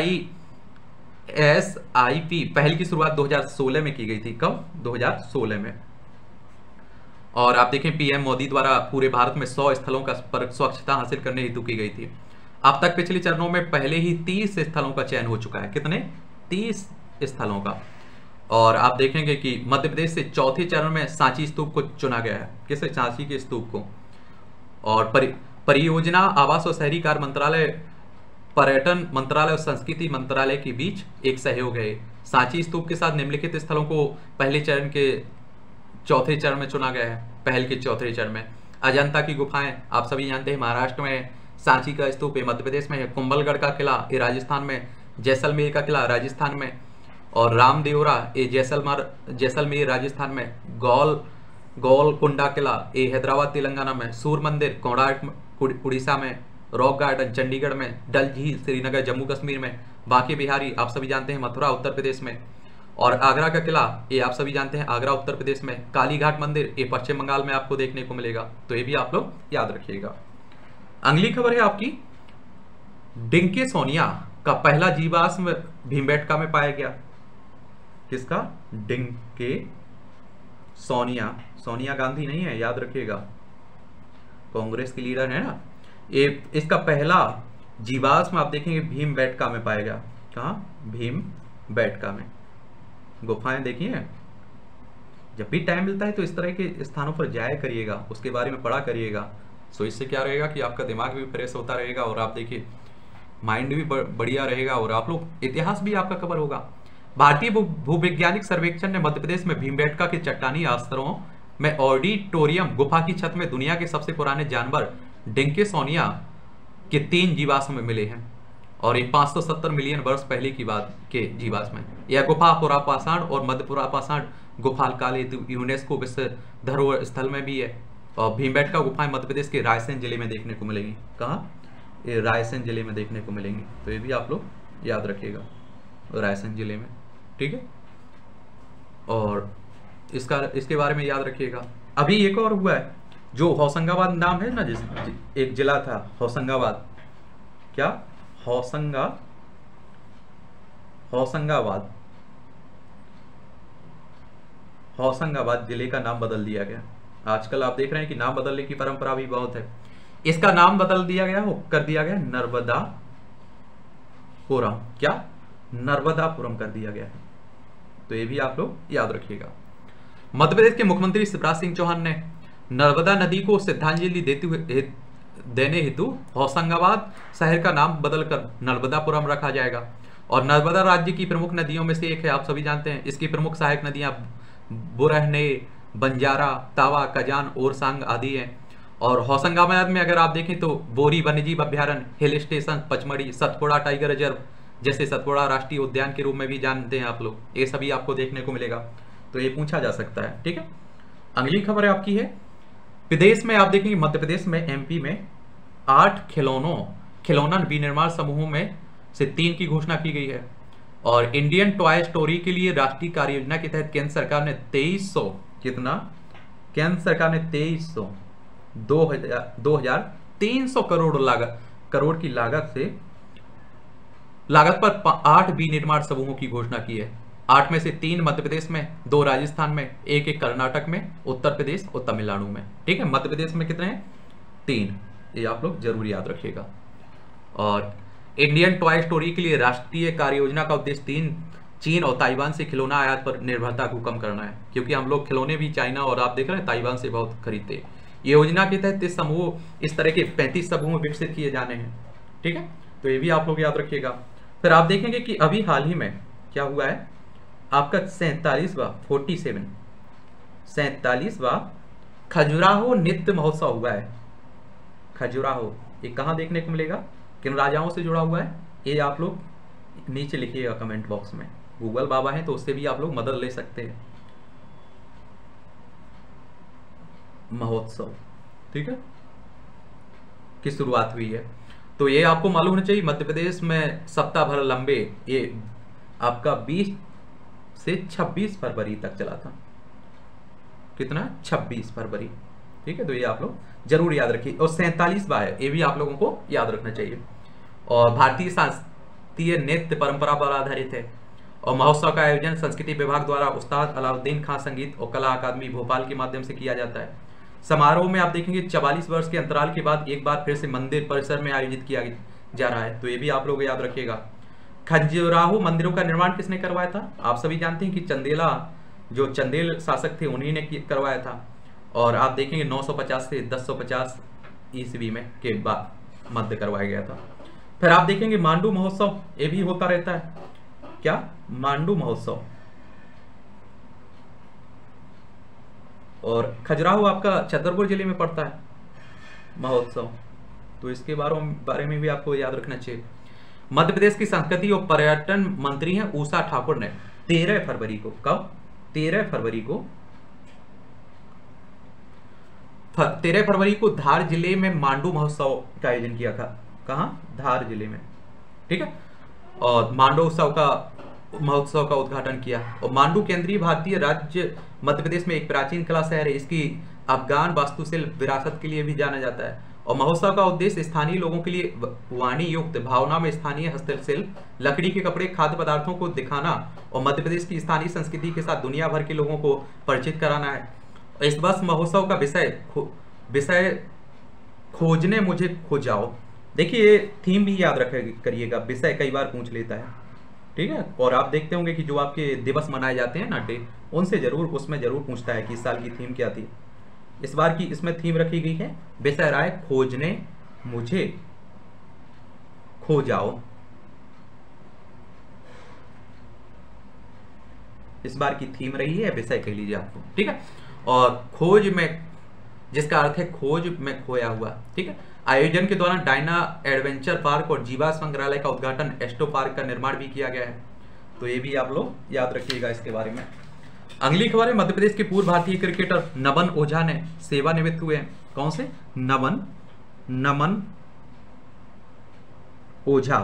SIP पहल की शुरुआत 2016 में की गई थी। कब? 2016 में। और आप देखें PM मोदी द्वारा पूरे भारत में 100 स्थलों का पर स्वच्छता हासिल करने हेतु की गई थी। अब तक पिछले चरणों में पहले ही 30 स्थलों का चयन हो चुका है। कितने? 30 स्थलों का। और आप देखेंगे कि मध्य प्रदेश से चौथे चरण में सांची स्तूप को चुना गया है। किसे? सांची के स्तूप को। और परियोजना, आवास और शहरी कार्य मंत्रालय, पर्यटन मंत्रालय और संस्कृति मंत्रालय के बीच एक सहयोग है। सांची स्तूप के साथ निम्नलिखित स्थलों को पहले चरण के चौथे चरण में चुना गया है। पहल के चौथे चरण में अजंता की गुफाएं आप सभी जानते हैं महाराष्ट्र में है, सांची का स्तूप मध्य प्रदेश में है, कुंभलगढ़ का किला ये राजस्थान में, जैसलमेर का किला राजस्थान में, और रामदेवरा ये जैसलमेर राजस्थान में, गोलकुंडा किला ये हैदराबाद तेलंगाना में, सूर्य मंदिर कोणार्क उड़ीसा में, रॉक गार्डन चंडीगढ़ में, डल झील श्रीनगर जम्मू कश्मीर में, बांके बिहारी आप सभी जानते हैं मथुरा उत्तर प्रदेश में, और आगरा का किला ये आप सभी जानते हैं, आगरा उत्तर प्रदेश में। काली घाट मंदिर ये पश्चिम बंगाल में आपको देखने को मिलेगा, तो ये भी आप लोग याद रखिएगा। अगली खबर है आपकी, डिंके सोनिया का पहला जीवाश्म भीमबेटका में पाया गया। किसका? डिंके सोनिया, सोनिया गांधी नहीं है, याद रखिएगा, कांग्रेस की लीडर है ना। ये इसका पहला जीवाश्म आप देखेंगे भीमबेटका में पाया गया। कहाँ? भीमबेटका में। गुफाएं देखिए, जब भी टाइम मिलता है तो इस तरह के स्थानों पर जाया करिएगा, उसके बारे में पढ़ा करिएगा। सो इससे क्या रहेगा कि आपका दिमाग भी फ्रेश होता रहेगा और आप देखिए माइंड भी बढ़िया रहेगा और आप लोग इतिहास भी आपका कवर होगा। भारतीय भूवैज्ञानिक सर्वेक्षण ने मध्य प्रदेश में भीमबेटका के चट्टानी आस्तरों में ऑडिटोरियम गुफा की छत में दुनिया के सबसे पुराने जानवर डिंके सोनिया के 3 जीवाश्म मिले हैं और ये 570 मिलियन वर्ष पहले की बात के जीवाश्म है। यह गुफा पुरापाषाण और मध्य पुरापाषाण गुफा काल यूनेस्को विश्व धरोहर स्थल में भी है। और भीमबेटका गुफाएं मध्य प्रदेश के रायसेन जिले में देखने को मिलेंगी। कहाँ? ये रायसेन जिले में देखने को मिलेंगी, तो ये भी आप लोग याद रखिएगा, रायसेन जिले में। ठीक है, और इसके बारे में याद रखिएगा। अभी एक और हुआ है, जो होशंगाबाद नाम है ना, जिस एक जिला था होशंगाबाद, क्या? होशंगाबाद जिले का नाम बदल दिया गया। आजकल आप देख रहे हैं कि नाम बदलने की परंपरा भी बहुत है। इसका नाम बदल दिया गया, कर दिया गया नर्मदापुरम। क्या? नर्मदापुरम कर दिया गया है, तो ये भी आप लोग याद रखिएगा। मध्य प्रदेश के मुख्यमंत्री शिवराज सिंह चौहान ने नर्मदा नदी को श्रद्धांजलि देने हेतु होशंगाबाद शहर का नाम बदलकर नर्मदापुरम रखा जाएगा। और नर्मदा राज्य की प्रमुख नदियों में से एक है, आप सभी जानते हैं। इसकी प्रमुख सहायक नदियां बुरहने, बंजारा, तावा, कजान, ओरसांग आदि हैं। और होशंगाबाद में अगर आप देखें तो बोरी वन्यजीव अभ्यारण्य, hill station, Pachmarhi, Satpura tiger reserve, जैसे सतपुड़ा राष्ट्रीय उद्यान के रूप में भी जानते हैं आप लोग, ये सभी आपको देखने को मिलेगा, तो ये पूछा जा सकता है। ठीक है, अगली खबर आपकी है, विदेश में आप देखेंगे मध्य प्रदेश में, एमपी में 8 खिलौना विनिर्माण समूहों में से 3 की घोषणा की गई है। और इंडियन टॉय स्टोरी के लिए राष्ट्रीय कार्य योजना के तहत केंद्र सरकार ने 2300 करोड़ की लागत पर 8 विनिर्माण समूहों की घोषणा की है। 8 में से 3 मध्य प्रदेश में, 2 राजस्थान में, एक कर्नाटक में, उत्तर प्रदेश और तमिलनाडु में। ठीक है, मध्य प्रदेश में कितने हैं? 3। ये आप लोग जरूर याद रखिएगा। और इंडियन टॉय स्टोरी के लिए राष्ट्रीय कार्य योजना का उद्देश्य चीन और ताइवान से खिलौना आयात पर निर्भरता को कम करना है, क्योंकि हम लोग खिलौने भी चाइना और आप देख रहे हैं ताइवान से बहुत खरीदते हैं। ये योजना के तहत इस तरह के 35 समूह विकसित किए जाने हैं। ठीक है, तो ये भी आप लोग याद रखिएगा। फिर आप देखेंगे कि अभी हाल ही में क्या हुआ है, आपका 47वां खजुराहो नृत्य महोत्सव हुआ है। खजुराहो ये कहाँ देखने को मिलेगा, किन राजाओं से जुड़ा हुआ है, ये आप लोग नीचे लिखिएगा कमेंट बॉक्स में। गूगल बाबा है तो उससे भी आप लोग मदद ले सकते हैं। महोत्सव, ठीक है, की शुरुआत हुई है, तो ये आपको मालूम होना चाहिए। मध्य प्रदेश में सप्ताह भर लंबे ये आपका 20 से 26 फरवरी तक चला था। कितना? 26 फरवरी। ठीक है, तो ये आप लोग जरूर याद रखिए। और 47वां है, ये भी आप लोगों को याद रखना चाहिए। और भारतीय शास्त्रीय नृत्य परंपरा पर आधारित है। और महोत्सव का आयोजन संस्कृति विभाग द्वारा उस्ताद अलाउद्दीन खां संगीत और कला अकादमी भोपाल के माध्यम से किया जाता है। समारोह में आप देखेंगे 44 वर्ष के अंतराल के बाद एक बार फिर से मंदिर परिसर में आयोजित किया जा रहा है, तो ये भी आप लोग याद रखिएगा। खजुराहो मंदिरों का निर्माण किसने करवाया था? आप सभी जानते हैं कि चंदेल शासक थे, उन्हीं ने करवाया था। और आप देखेंगे 950 से 1050 ईस्वी में के बाद मध्य करवाया गया था। फिर आप देखेंगे मांडू महोत्सव, ये भी होता रहता है। क्या? मांडू महोत्सव। और खजुराहो आपका छतरपुर जिले में पड़ता है महोत्सव, तो इसके बारे में भी आपको याद रखना चाहिए। मध्य प्रदेश की संस्कृति और पर्यटन मंत्री हैं उषा ठाकुर ने 13 फरवरी को, कब? 13 फरवरी को धार जिले में मांडू महोत्सव का आयोजन किया था। कहां? धार जिले में। ठीक है, और मांडू उत्सव का महोत्सव का उद्घाटन किया। और मांडू केंद्रीय भारतीय राज्य मध्य प्रदेश में एक प्राचीन कला शहर है। इसकी अफगान वास्तुशिल्प विरासत के लिए भी जाना जाता है। और महोत्सव का उद्देश्य स्थानीय लोगों के लिए वाणी युक्त भावना में स्थानीय हस्तशिल्प, लकड़ी के कपड़े, खाद्य पदार्थों को दिखाना और मध्य प्रदेश की स्थानीय संस्कृति के साथ दुनिया भर के लोगों को परिचित कराना है। इस वर्ष महोत्सव का विषय खोजने मुझे खो जाओ। देखिए ये थीम भी याद करिएगा, विषय कई बार पूछ लेता है, ठीक है। और आप देखते होंगे कि जो आपके दिवस मनाए जाते हैं ना, डे, उनसे जरूर उसमें जरूर पूछता है कि इस साल की थीम क्या थी। इस बार की इसमें थीम रखी गई है विषय राय खोजने मुझे खो जाओ। इस बार की थीम रही है विषय कह लीजिए आपको, ठीक है। और खोज में, जिसका अर्थ है खोज में खोया हुआ, ठीक है। आयोजन के दौरान डायना एडवेंचर पार्क और जीवा संग्रहालय का उद्घाटन, एस्टो पार्क का निर्माण भी किया गया है। तो ये भी आप लोग याद रखिएगा इसके बारे में। अगली खबर है, मध्य प्रदेश के पूर्व भारतीय क्रिकेटर नमन ओझा ने सेवानिवृत्त हुए हैं। कौन से? नमन ओझा।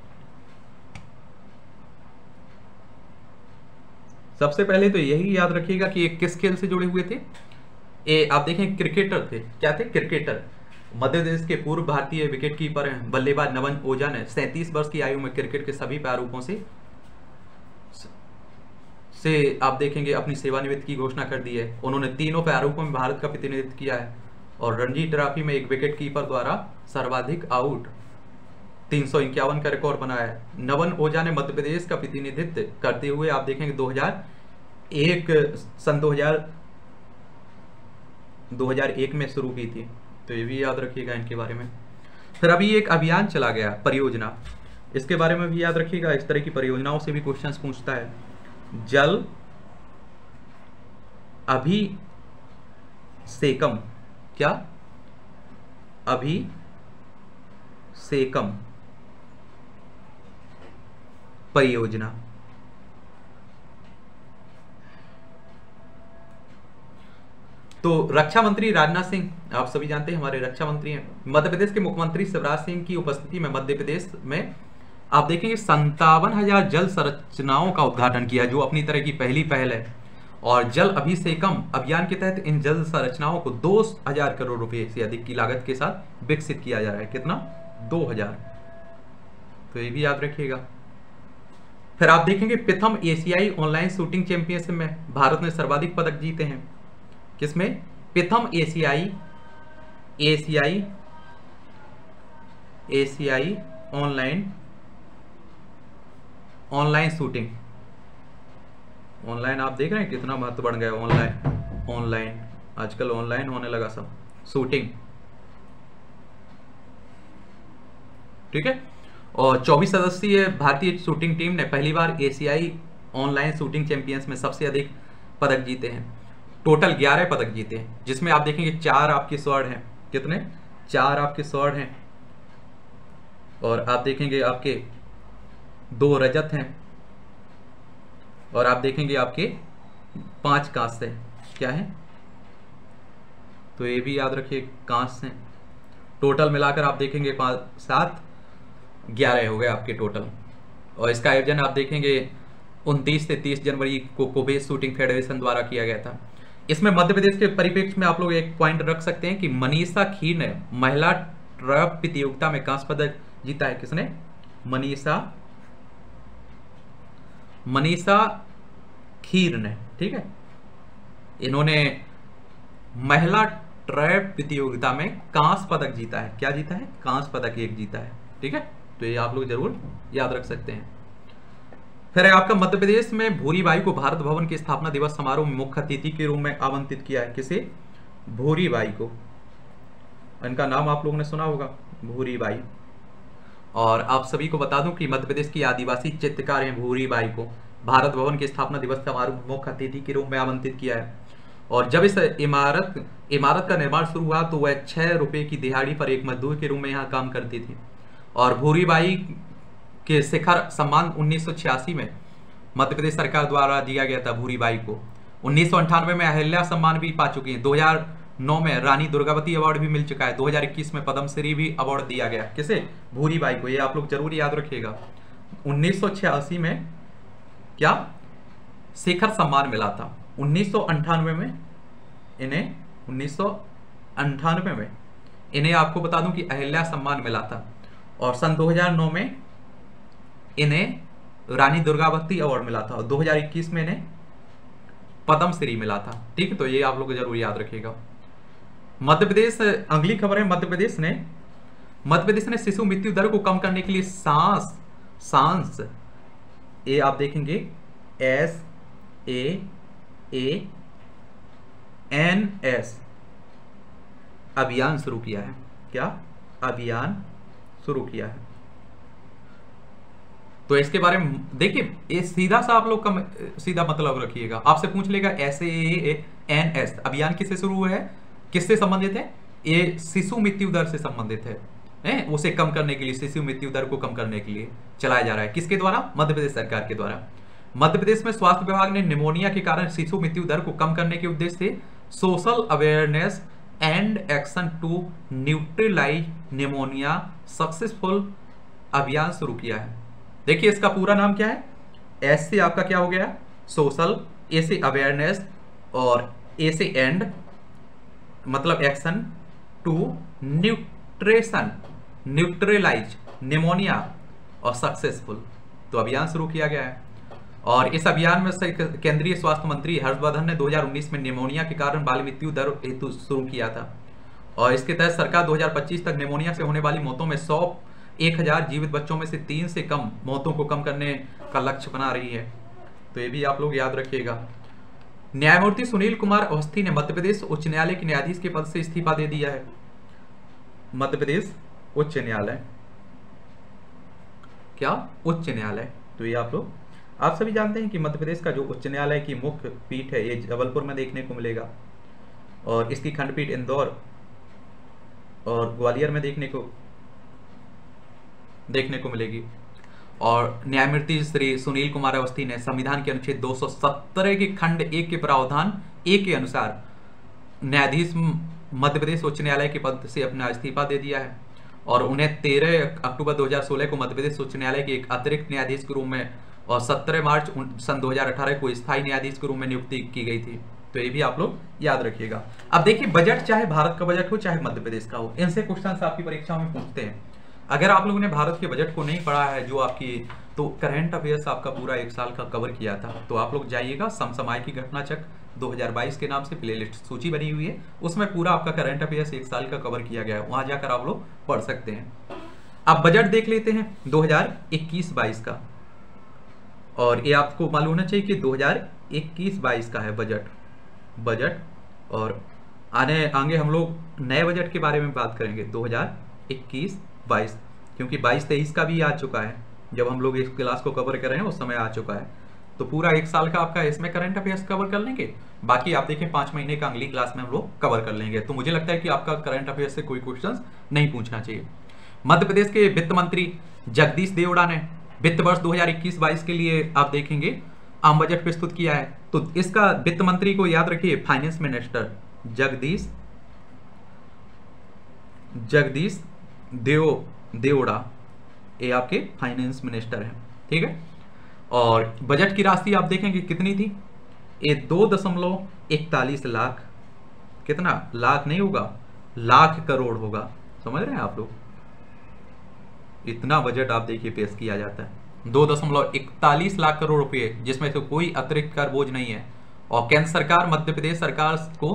सबसे पहले तो यही याद रखिएगा कि ये किस खेल से जुड़े हुए थे। ये आप देखें क्रिकेटर थे। क्या थे? क्रिकेटर। मध्य प्रदेश के पूर्व भारतीय विकेटकीपर बल्लेबाज नमन ओझा ने 37 वर्ष की आयु में क्रिकेट के सभी प्रारूपों से आप देखेंगे अपनी सेवानिवृत्ति की घोषणा कर दी है। उन्होंने तीनों प्रारूपों में भारत का प्रतिनिधित्व किया है और रणजी ट्रॉफी में एक विकेटकीपर द्वारा सर्वाधिक आउट 351 का रिकॉर्ड बनाया है। नमन ओझा ने मध्य प्रदेश का प्रतिनिधित्व करते हुए आप देखेंगे 2001 में शुरू की थी। तो ये भी याद रखिएगा इनके बारे में। फिर अभी एक अभियान चला गया परियोजना, इसके बारे में भी याद रखिएगा। इस तरह की परियोजनाओं से भी क्वेश्चंस पूछता है। जल अभिषेकम, क्या? अभिषेकम परियोजना। तो रक्षा मंत्री राजनाथ सिंह, आप सभी जानते हैं हमारे रक्षा मंत्री हैं। मध्य प्रदेश के मुख्यमंत्री शिवराज सिंह की उपस्थिति में मध्य प्रदेश में आप देखेंगे 57,000 जल संरचनाओं का उद्घाटन किया, जो अपनी तरह की पहली पहल है। और जल अभिषेकम अभियान के तहत इन जल संरचनाओं को 2,000 करोड़ रुपए से अधिक की लागत के साथ विकसित किया जा रहा है। कितना? 2,000। तो ये भी याद रखिएगा। फिर आप देखेंगे प्रथम एशियाई ऑनलाइन शूटिंग चैंपियनशिप में भारत ने सर्वाधिक पदक जीते हैं। किसमें? प्रथम एशियाई ऑनलाइन शूटिंग। ऑनलाइन आप देख रहे हैं कितना महत्व बढ़ गया। ऑनलाइन आजकल ऑनलाइन होने लगा सब, शूटिंग, ठीक है। और 24 सदस्यीय भारतीय शूटिंग टीम ने पहली बार एशियाई ऑनलाइन शूटिंग चैंपियंस में सबसे अधिक पदक जीते हैं। टोटल 11 पदक जीते हैं, जिसमें आप देखेंगे 4 आपके स्वर्ण हैं। कितने? 4 आपके स्वर्ण हैं। और आप देखेंगे आपके 2 रजत हैं। और आप देखेंगे आपके 5 कांस्य हैं। क्या है? तो ये भी याद रखिए, कांस्य हैं। टोटल मिलाकर आप देखेंगे 5, 7, 11 हो गए आपके टोटल। और इसका आयोजन आप देखेंगे 29 से 30 जनवरी को कोबेस शूटिंग फेडरेशन द्वारा किया गया था। इसमें मध्य प्रदेश के परिप्रेक्ष्य में आप लोग एक पॉइंट रख सकते हैं कि मनीषा खीर ने महिला ट्रैप प्रतियोगिता में कांस्य पदक जीता है। किसने? मनीषा खीर ने, ठीक है। इन्होंने महिला ट्रैप प्रतियोगिता में कांस्य पदक जीता है। क्या जीता है? कांस्य पदक 1 जीता है, ठीक है। तो ये आप लोग जरूर याद रख सकते हैं। फिर आपका मध्य प्रदेश में भूरी बाई को भारत भवन के स्थापना दिवस समारोह में मुख्य अतिथि के रूप में आमंत्रित किया है। किसे? भूरी बाई को। इनका नाम आप लोगों ने सुना होगा, भूरी बाई। और आप सभी को बता दूं कि मध्य प्रदेश की आदिवासी चित्रकार हैं भूरी बाई को भारत भवन के स्थापना दिवस समारोह में मुख्य अतिथि के रूप में आमंत्रित किया है। और जब इस इमारत का निर्माण शुरू हुआ तो वह 6 रुपए की दिहाड़ी पर एक मजदूर के रूप में यहाँ काम करती थी। और भूरी बाई के शिखर सम्मान 1986 में मध्य प्रदेश सरकार द्वारा दिया गया था भूरी बाई को। 1998 में अहिल्या सम्मान भी पा चुकी हैं। 2009 में रानी दुर्गावती अवार्ड भी मिल चुका है। 2021 में पद्मश्री भी अवार्ड दिया गया। किसे? भूरी बाई को। ये आप लोग जरूर याद रखिएगा। 1986 में क्या शेखर सम्मान मिला था 1998 में इन्हें, 1998 में इन्हें आपको बता दूं कि अहिल्या सम्मान मिला था, और सन 2009 में इन्हें रानी दुर्गावती अवार्ड मिला था, और 2021 में इन्हें पद्म श्री मिला था। ठीक है, तो ये आप लोग जरूर याद रखिएगा। मध्य प्रदेश, अगली खबर है, मध्य प्रदेश ने शिशु मृत्यु दर को कम करने के लिए सांस ये आप देखेंगे SAANS अभियान शुरू किया है। क्या अभियान शुरू किया है? तो इसके बारे में देखिए, ये सीधा सा आप लोग का सीधा मतलब रखिएगा। आपसे पूछ लेगा SAANS अभियान किससे शुरू हुआ है, किससे संबंधित है? ये शिशु मृत्यु दर से संबंधित है, उसे कम करने के लिए, शिशु मृत्यु दर को कम करने के लिए चलाया जा रहा है। किसके द्वारा? मध्य प्रदेश सरकार के द्वारा। मध्य प्रदेश में स्वास्थ्य विभाग ने निमोनिया के कारण शिशु मृत्यु दर को कम करने के उद्देश्य से social awareness and action to neutralise pneumonia successful अभियान शुरू किया है। देखिए इसका पूरा नाम क्या है? एस से आपका क्या हो गया? सोशल, ए से अवेयरनेस, और ए से एंड मतलब एक्शन, टू न्यूट्रलाइज निमोनिया और सक्सेसफुल, तो अभियान शुरू किया गया है। और इस अभियान में केंद्रीय स्वास्थ्य मंत्री हर्षवर्धन ने 2019 में निमोनिया के कारण बाल मृत्यु दर हेतु शुरू किया था, और इसके तहत सरकार 2025 तक निमोनिया से होने वाली मौतों में 1000 जीवित बच्चों में से 3 से कम मौतों को कम करने का लक्ष्य बना रही है। तो ये भी आप लोग याद रखिएगा। न्यायमूर्ति सुनील कुमार अवस्थी ने मध्य प्रदेश उच्च न्यायालय के न्यायाधीश के पद से इस्तीफा दे दिया है। मध्य प्रदेश उच्च न्यायालय, क्या उच्च न्यायालय, तो ये आप सभी जानते हैं कि मध्य प्रदेश का जो उच्च न्यायालय की मुख्य पीठ है ये जबलपुर में देखने को मिलेगा, और इसकी खंडपीठ इंदौर और ग्वालियर में देखने को मिलेगी। और न्यायमूर्ति श्री सुनील कुमार अवस्थी ने संविधान के अनुच्छेद 217 के खंड 1 के प्रावधान 1 के अनुसार न्यायाधीश मध्य प्रदेश उच्च न्यायालय के पद से अपना इस्तीफा दे दिया है, और उन्हें 13 अक्टूबर 2016 को मध्य प्रदेश उच्च न्यायालय के एक अतिरिक्त न्यायाधीश के रूप में और 17 मार्च सन 2018 को स्थायी न्यायाधीश के रूप में नियुक्ति की गई थी। तो ये भी आप लोग याद रखिएगा। अब देखिए, बजट चाहे भारत का बजट हो चाहे मध्य प्रदेश का हो, इनसे क्वेश्चन आपकी परीक्षाओं में पूछते हैं। अगर आप लोगों ने भारत के बजट को नहीं पढ़ा है, जो आपकी तो करंट अफेयर्स आपका पूरा 1 साल का कवर किया था, तो आप लोग जाइएगा समसामयिक घटना चक्र 2022 के नाम से प्लेलिस्ट सूची बनी हुई है, उसमें पूरा आपका करंट अफेयर्स 1 साल का कवर किया गया है, वहां जाकर आप लोग पढ़ सकते हैं। अब बजट देख लेते हैं 2021-22 का, और ये आपको मालूम होना चाहिए कि 2021-22 का है बजट, और आगे हम लोग नए बजट के बारे में बात करेंगे 2021-22, क्योंकि 22-23 का भी आ चुका है, जब हम लोग इस क्लास को कवर कर रहे हैं उस समय आ चुका है। तो पूरा 1 साल का आपका इसमें करंट अफेयर्स कवर कर लेंगे, बाकी आप देखें 5 महीने का अगली क्लास में हम लोग कवर कर लेंगे। तो मुझे लगता है कि आपका करंट अफेयर्स से कोई क्वेश्चन नहीं पूछना चाहिए। मध्य प्रदेश के वित्त मंत्री जगदीश देवड़ा ने वित्त वर्ष 2021-22 के लिए आप देखेंगे आम बजट प्रस्तुत किया है। तो इसका वित्त मंत्री को याद रखिए, फाइनेंस मिनिस्टर जगदीश देवड़ा, ये आपके फाइनेंस मिनिस्टर हैं। ठीक है, और बजट की राशि आप देखेंगे कितनी थी, ये 2.41 लाख, कितना लाख नहीं होगा, लाख करोड़ होगा, समझ रहे हैं आप लोग, इतना बजट आप देखिए पेश किया जाता है, 2.41 लाख करोड़ रुपए, जिसमें से कोई अतिरिक्त कर बोझ नहीं है। और केंद्र सरकार मध्य प्रदेश सरकार को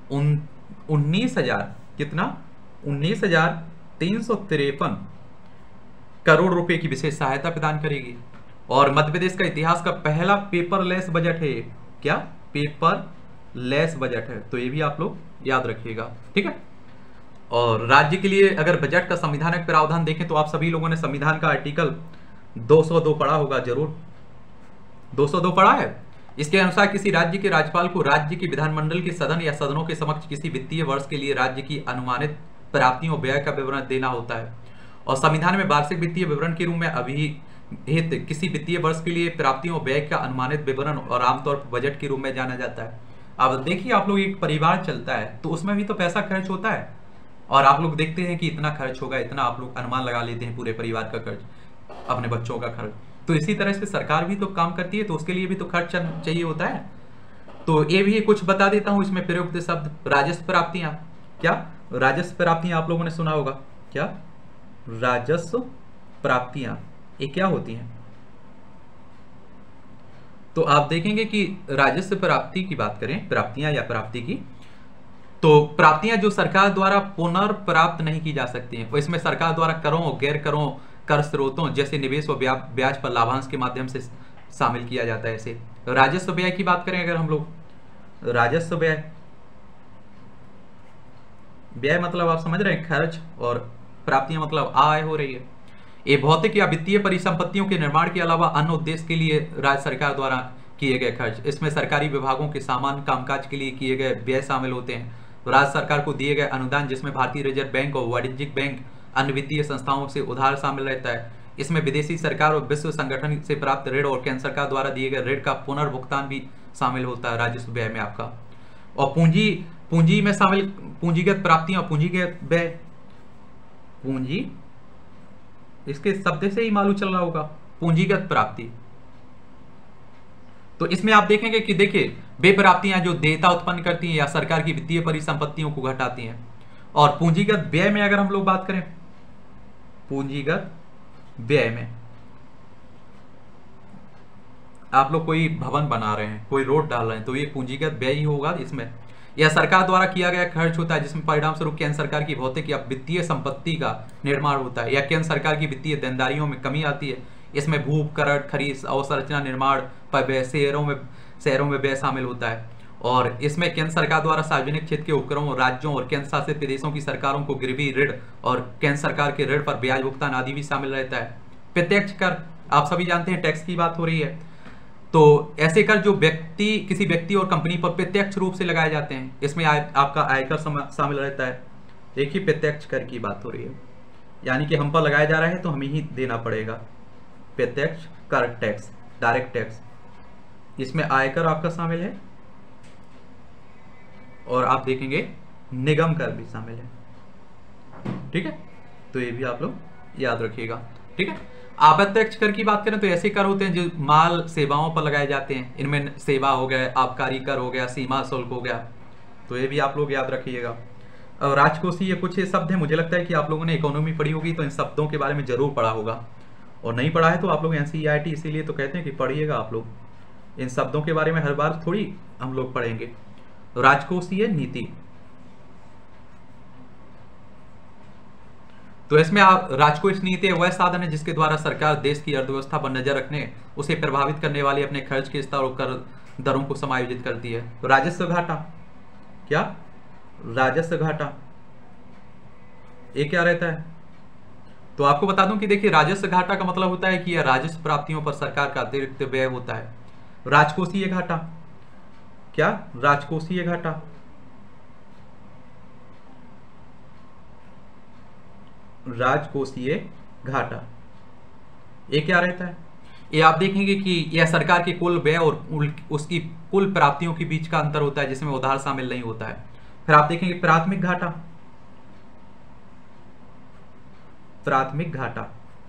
19,353 करोड़ रुपए की विशेष सहायता प्रदान करेगी। और मध्य प्रदेश का इतिहास का पहला पेपरलेस बजट है। क्या पेपरलेस बजट है? तो ये भी आप लोग याद रखिएगा। ठीक है, और राज्य के लिए अगर बजट का संविधानिक प्रावधान देखें तो आप सभी लोगों ने संविधान का आर्टिकल 202 पढ़ा होगा, जरूर 202 पढ़ा है। इसके अनुसार किसी राज्य के राज्यपाल को राज्य के विधानमंडल के सदन या सदनों के समक्ष किसी वित्तीय वर्ष के लिए राज्य की अनुमानित प्राप्तियों व्यय का विवरण देना होता है। और संविधान में वार्षिक वित्तीय विवरण के रूप में अभिहित किसी वित्तीय वर्ष के लिए प्राप्तियों व्यय का अनुमानित विवरण और आमतौर पर बजट के रूप में जाना जाता है। अब देखिए, आप लोग एक परिवार चलता है तो उसमें भी तो पैसा खर्च होता है, और आप लोग देखते हैं कि इतना खर्च होगा, इतना आप लोग अनुमान लगा लेते हैं पूरे परिवार का खर्च, अपने बच्चों का खर्च। तो इसी तरह से सरकार भी तो काम करती है, तो उसके लिए भी तो खर्च चाहिए होता है। तो ये भी कुछ बता देता हूं, इसमें प्रयुक्त शब्द राजस्व प्राप्तियां। क्या राजस्व प्राप्तियां आप लोगों ने सुना होगा? क्या राजस्व प्राप्तियां ये क्या होती हैं? तो आप देखेंगे कि राजस्व प्राप्ति की बात करें, प्राप्तियां या प्राप्ति की, तो प्राप्तियां जो सरकार द्वारा पुनर्प्राप्त नहीं की जा सकती हैं, इसमें सरकार द्वारा करों और गैर करों कर स्रोतों जैसे निवेश और ब्याज पर लाभांश के माध्यम से शामिल किया जाता है। ऐसे राजस्व व्यय की बात करें अगर हम लोग, राजस्व व्यय, व्यय मतलब आप समझ रहे हैं खर्च, और प्राप्तियां मतलब आय हो रही है। ये भौतिक या वित्तीय परिसंपत्तियों के निर्माण के अलावा अन्य उद्देश्य के लिए राज्य सरकार द्वारा किए गए खर्च। इसमें सरकारी विभागों के सामान्य कामकाज के लिए किए गए व्यय शामिल होते हैं। राज्य सरकार को दिए गए अनुदान, जिसमें भारतीय रिजर्व बैंक और वाणिज्यिक बैंक अन्य वित्तीय संस्थाओं से उधार शामिल रहता है। इसमें विदेशी सरकार और विश्व संगठन से प्राप्त ऋण और केंद्र सरकार द्वारा दिए गए ऋण का पुनर्भुगतान भी शामिल होता है राजस्व व्यय में आपका। और पूंजी में शामिल पूंजीगत प्राप्तियां और पूंजीगत व्यय, पूंजी इसके शब्द से ही मालूम चल रहा होगा, पूंजीगत प्राप्ति। तो इसमें आप देखेंगे कि देखिए वे प्राप्तियां जो देयता उत्पन्न करती हैं या सरकार की वित्तीय परिसंपत्तियों को घटाती हैं। और पूंजीगत व्यय में अगर हम लोग बात करें, पूंजीगत व्यय में आप लोग कोई भवन बना रहे हैं, कोई रोड डाल रहे हैं, तो ये पूंजीगत व्यय ही होगा। इसमें यह सरकार द्वारा किया गया खर्च होता है, जिसमें परिणाम स्वरूप केंद्र सरकार की भौतिक या वित्तीय संपत्ति का निर्माण होता है या केंद्र सरकार की वित्तीय देनदारियों में कमी आती है। इसमें भू उपकरण खरीद, अवसंरचना निर्माण पर व्यय, शहरों में व्यय शामिल होता है। और इसमें केंद्र सरकार द्वारा सार्वजनिक क्षेत्र के उपक्रमों, राज्यों और केंद्र शासित प्रदेशों की सरकारों को गिरवी ऋण और केंद्र सरकार के ऋण पर ब्याज भुगतान आदि भी शामिल रहता है। प्रत्यक्ष कर आप सभी जानते हैं, टैक्स की बात हो रही है। तो ऐसे कर जो किसी व्यक्ति और कंपनी पर प्रत्यक्ष रूप से लगाए जाते हैं, इसमें आपका आयकर शामिल रहता है। देखिए प्रत्यक्ष कर की बात हो रही है, यानी कि हम पर लगाया जा रहा है तो हमें ही देना पड़ेगा। प्रत्यक्ष कर टैक्स, डायरेक्ट टैक्स, इसमें आयकर आपका शामिल है। और आप देखेंगे निगम कर भी शामिल है। ठीक है, तो ये भी आप लोग याद रखिएगा। ठीक है, अप्रत्यक्ष कर की बात करें तो ऐसे कर होते हैं जो माल सेवाओं पर लगाए जाते हैं। इनमें सेवा हो गया, आबकारी कर हो गया, सीमा शुल्क हो गया, तो ये भी आप लोग याद रखिएगा। और राजकोषीय ये कुछ शब्द हैं, मुझे लगता है कि आप लोगों ने इकोनॉमी पढ़ी होगी तो इन शब्दों के बारे में जरूर पढ़ा होगा, और नहीं पढ़ा है तो आप लोग NCERT इसीलिए तो कहते हैं कि पढ़िएगा आप लोग। इन शब्दों के बारे में हर बार थोड़ी हम लोग पढ़ेंगे। राजकोषीय नीति, तो इसमें राजकोषीय नीति वह साधन है जिसके द्वारा सरकार देश की अर्थव्यवस्था पर नजर रखने, उसे प्रभावित करने वाले अपने खर्च के स्तर और कर दरों को समायोजित करती है। तो राजस्व घाटा, क्या राजस्व घाटा ये क्या रहता है? तो आपको बता दूं कि देखिए राजस्व घाटा का मतलब होता है कि यह राजस्व प्राप्तियों पर सरकार का अतिरिक्त व्यय होता है। राजकोषीय घाटा, क्या राजकोषीय घाटा, राजकोषीय घाटा ये क्या रहता है? ये आप देखेंगे कि यह सरकार के कुल व्यय और उसकी कुल प्राप्तियों के बीच का अंतर होता है, जिसमें उधार शामिल नहीं होता है। फिर आप देखेंगे प्राथमिक घाटा, प्राथमिक घाटा,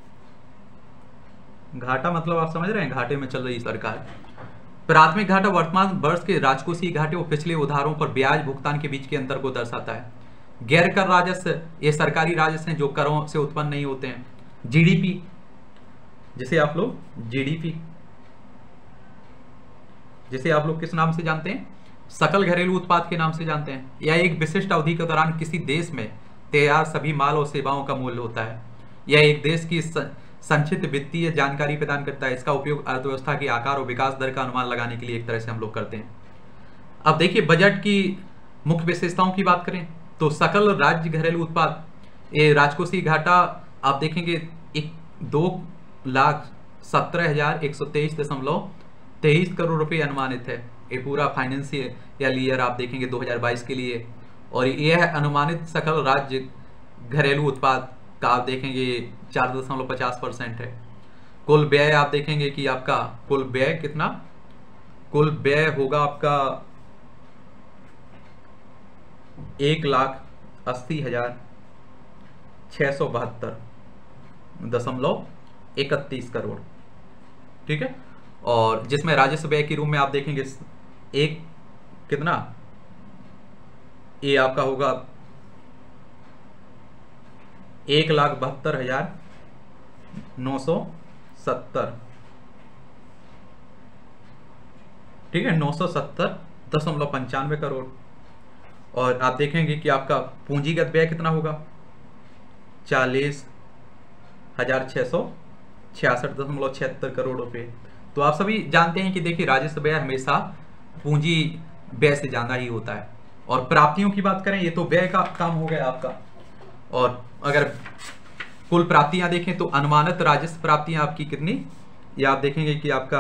घाटा मतलब आप समझ रहे हैं, घाटे में चल रही सरकार। प्राथमिक घाटा वर्तमान वर्ष के राजकोषीय घाटे और पिछले उधारों पर ब्याज भुगतान के बीच के अंतर को दर्शाता है। गैर कर राजस्व, ये सरकारी राजस्व हैं जो करों से उत्पन्न नहीं होते हैं। जीडीपी, जिसे आप लोग जीडीपी, जिसे आप लोग किस नाम से जानते हैं? सकल घरेलू उत्पाद के नाम से जानते हैं। यह एक विशिष्ट अवधि के दौरान किसी देश में तैयार सभी माल और सेवाओं का मूल्य होता है। यह एक देश की संक्षिप्त वित्तीय जानकारी प्रदान करता है। इसका उपयोग अर्थव्यवस्था के आकार और विकास दर का अनुमान लगाने के लिए एक तरह से हम लोग करते हैं। अब देखिए बजट की मुख्य विशेषताओं की बात करें तो सकल राज्य घरेलू उत्पाद, ये राजकोषीय घाटा आप देखेंगे 2,17,123.23 करोड़ रुपए अनुमानित है। ये पूरा फाइनेंशियल ईयर आप देखेंगे 2022 के लिए, और यह अनुमानित सकल राज्य घरेलू उत्पाद का आप देखेंगे 4.50% है। कुल व्यय आप देखेंगे कि आपका कुल व्यय कितना, कुल व्यय होगा आपका 1,80,672.31 करोड़। ठीक है। और जिसमें राजस्व व्यय के रूप में आप देखेंगे एक कितना, ये आपका होगा 1,72,970, ठीक है, 970.95 करोड़। और आप देखेंगे कि आपका पूंजीगत व्यय कितना होगा, 40,666.76 करोड़ रुपए। तो आप सभी जानते हैं कि देखिए राजस्व व्यय हमेशा पूंजी व्यय से ज्यादा ही होता है। और प्राप्तियों की बात करें, ये तो व्यय का काम हो गया आपका। और अगर कुल प्राप्तियां देखें तो अनुमानित राजस्व प्राप्तियां आपकी कितनी, ये आप देखेंगे कि आपका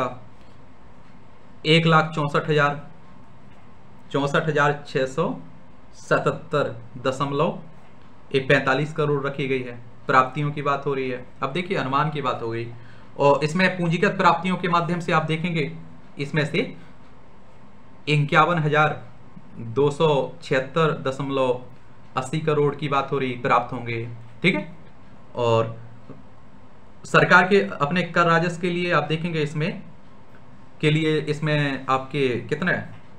1,64,677.45 करोड़ रखी गई है। प्राप्तियों की बात हो रही है। अब देखिए अनुमान की बात हो गई। और इसमें पूंजीगत प्राप्तियों के माध्यम से आप देखेंगे इसमें से 51,276.80 करोड़ की बात हो रही प्राप्त होंगे, ठीक है। और सरकार के अपने कर राजस्व के लिए आप देखेंगे इसमें के लिए इसमें आपके कितने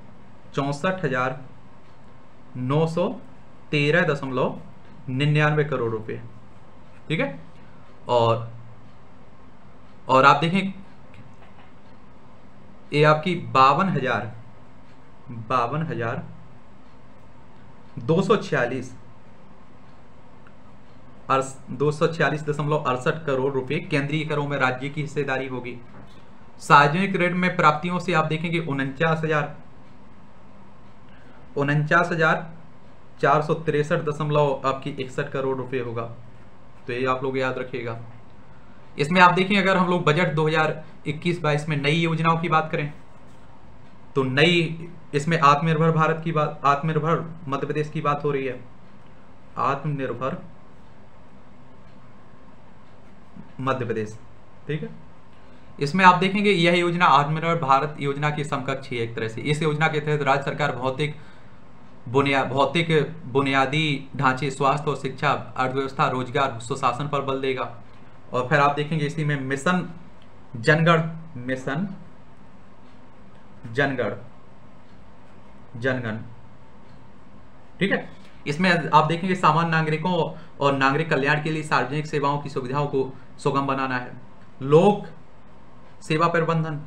64,913.99 करोड़ रुपए, ठीक है। और आप देखें ये आपकी 52,246 करोड़ रुपए केंद्रीय करों में राज्य की हिस्सेदारी होगी। सार्वजनिक ऋण में प्राप्तियों से आप देखेंगे 49,463 करोड़ रुपए होगा। तो ये आप लोग याद रखिएगा। इसमें आप देखें अगर हम लोग बजट 2021-22 में नई योजनाओं की बात करें तो नई इसमें आत्मनिर्भर भारत की बात, आत्मनिर्भर मध्य प्रदेश की बात हो रही है। आत्मनिर्भर मध्य प्रदेश, ठीक है। इसमें आप देखेंगे यह योजना आत्मनिर्भर भारत योजना की समकक्ष है एक तरह से। इस योजना के तहत राज्य सरकार भौतिक बुनियादी ढांचे, स्वास्थ्य और शिक्षा, अर्थव्यवस्था, रोजगार, सुशासन पर बल देगा। और फिर आप देखेंगे इसी में मिशन जनगण, ठीक है। इसमें आप देखेंगे सामान्य नागरिकों और नागरिक कल्याण के लिए सार्वजनिक सेवाओं की सुविधाओं को सुगम बनाना है। लोक सेवा प्रबंधन,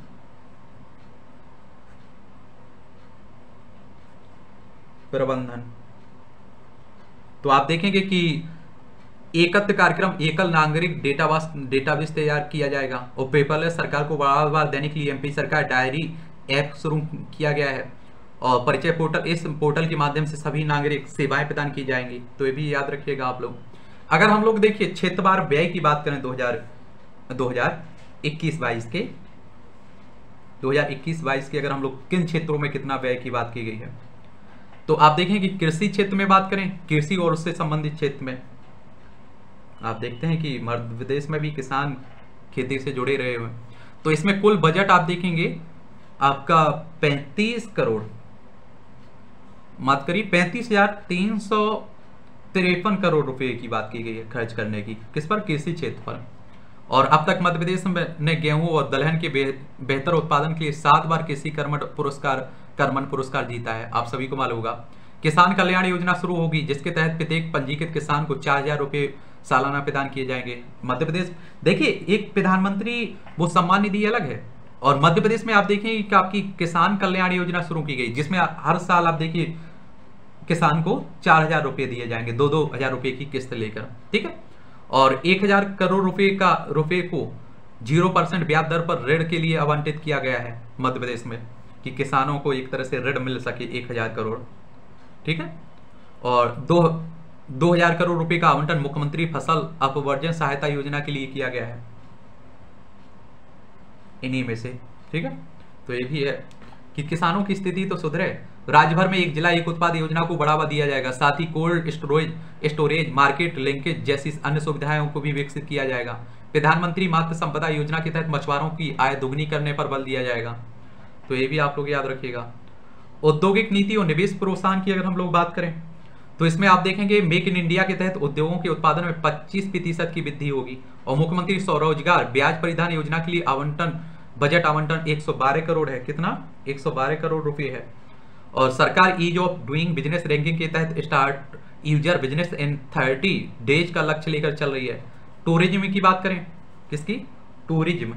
तो आप देखेंगे कि एकत्र कार्यक्रम एकल नागरिक डेटाबेस तैयार किया जाएगा। और पेपरलेस सरकार को बार देने के लिए एमपी सरकार डायरी ऐप शुरू किया गया है। और परिचय पोर्टल, इस पोर्टल के माध्यम से सभी नागरिक सेवाएं प्रदान की जाएंगी। तो ये भी याद रखिएगा आप लोग। अगर हम लोग देखिए क्षेत्रवार व्यय की बात करें 2021-22 के अगर हम लोग किन क्षेत्रों में कितना व्यय की बात की गई है, तो आप देखें कि कृषि क्षेत्र में बात करें, कृषि और उससे संबंधित क्षेत्र में आप देखते हैं कि मध्य प्रदेश में भी किसान खेती से जुड़े रहे हुए। तो इसमें कुल बजट आप देखेंगे आपका 35 करोड़, माफ करिए 35,353 करोड़ रुपए की बात की गई है खर्च करने की। किस पर? कृषि क्षेत्र पर। और अब तक मध्य प्रदेश ने गेहूं और दलहन के बेहतर उत्पादन के लिए 7 बार कृषि कर्मण पुरस्कार जीता है। आप सभी को मालूम होगा। किसान कल्याण योजना शुरू होगी जिसके तहत प्रत्येक पंजीकृत किसान को 4,000 रुपए सालाना प्रदान किए जाएंगे। मध्य प्रदेश देखिए एक प्रधानमंत्री वो सम्मान निधि अलग है, और मध्य प्रदेश में आप देखेंगे कि आपकी किसान कल्याण योजना शुरू की गई जिसमें हर साल आप देखिए किसान को 4,000 रुपए दिए जाएंगे, 2-2 हजार रुपए की किस्त लेकर, ठीक है। और 1,000 करोड़ रुपए को 0% ब्याज दर पर ऋण के लिए आवंटित किया गया है मध्य प्रदेश में, कि किसानों को एक तरह से ऋण मिल सके 1,000 करोड़, ठीक है। और 2,000 करोड़ रुपए का आवंटन मुख्यमंत्री फसल अपवर्जन सहायता योजना के लिए किया गया है इन्हीं में से, ठीक है। तो ये भी है कि किसानों की स्थिति तो सुधरे। राज्य भर में एक जिला एक उत्पाद योजना को बढ़ावा दिया जाएगा। साथ ही कोल्ड स्टोरेज मार्केट लिंकेज जैसी अन्य सुविधाओं को भी विकसित किया जाएगा। प्रधानमंत्री मातृ संपदा योजना के तहत मछुआरों की आय दोगुनी करने पर बल दिया जाएगा। तो ये भी आप लोग याद रखिएगा। औद्योगिक नीति और निवेश प्रोत्साहन की अगर हम लोग बात करें तो इसमें आप देखेंगे मेक इन इंडिया के तहत उद्योगों के उत्पादन में 25% की वृद्धि होगी। और मुख्यमंत्री स्वरोजगार ब्याज परिधान योजना के लिए आवंटन बजट आवंटन 112 करोड़ है। कितना? 112 करोड़ रुपए है। और सरकार ease of doing business ranking के तहत start your business in 30 days का लक्ष्य लेकर चल रही है। टूरिज्म की बात करें, किसकी? टूरिज्म।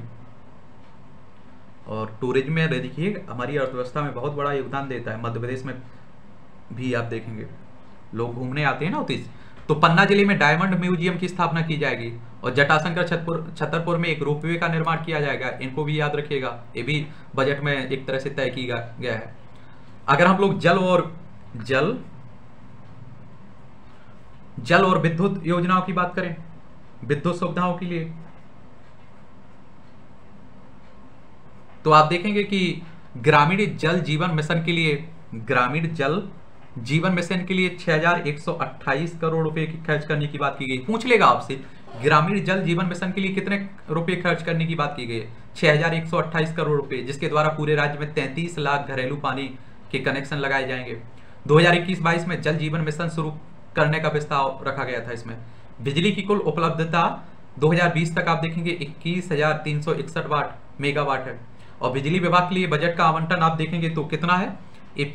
और टूरिज्म में देखिए हमारी अर्थव्यवस्था में बहुत बड़ा योगदान देता है। मध्य प्रदेश में भी आप देखेंगे लोग घूमने आते हैं ना उतीस। तो पन्ना जिले में डायमंड म्यूजियम की स्थापना की जाएगी और जटाशंकर छतरपुर में एक रोपवे का निर्माण किया जाएगा। इनको भी याद रखिएगा, ये भी बजट में एक तरह से तय किया गया है। अगर हम लोग जल और विद्युत योजनाओं की बात करें, विद्युत सुविधाओं के लिए, तो आप देखेंगे कि ग्रामीण जल जीवन मिशन के लिए 6128 करोड़ रुपए की खर्च करने की बात की गई। पूछ लेगा आपसे ग्रामीण जल जीवन मिशन के लिए कितने रुपए खर्च करने की बात की गई है? 6128 करोड़ रुपए, जिसके द्वारा पूरे राज्य में 33 लाख घरेलू पानी के कनेक्शन लगाए जाएंगे। 2021-22 में जल जीवन मिशन शुरू करने का प्रस्ताव रखा गया था। इसमें बिजली की कुल उपलब्धता 2020 तक आप देखेंगे 21,361 मेगावाट है। और बिजली विभाग के लिए बजट का आवंटन आप देखेंगे तो कितना है? ये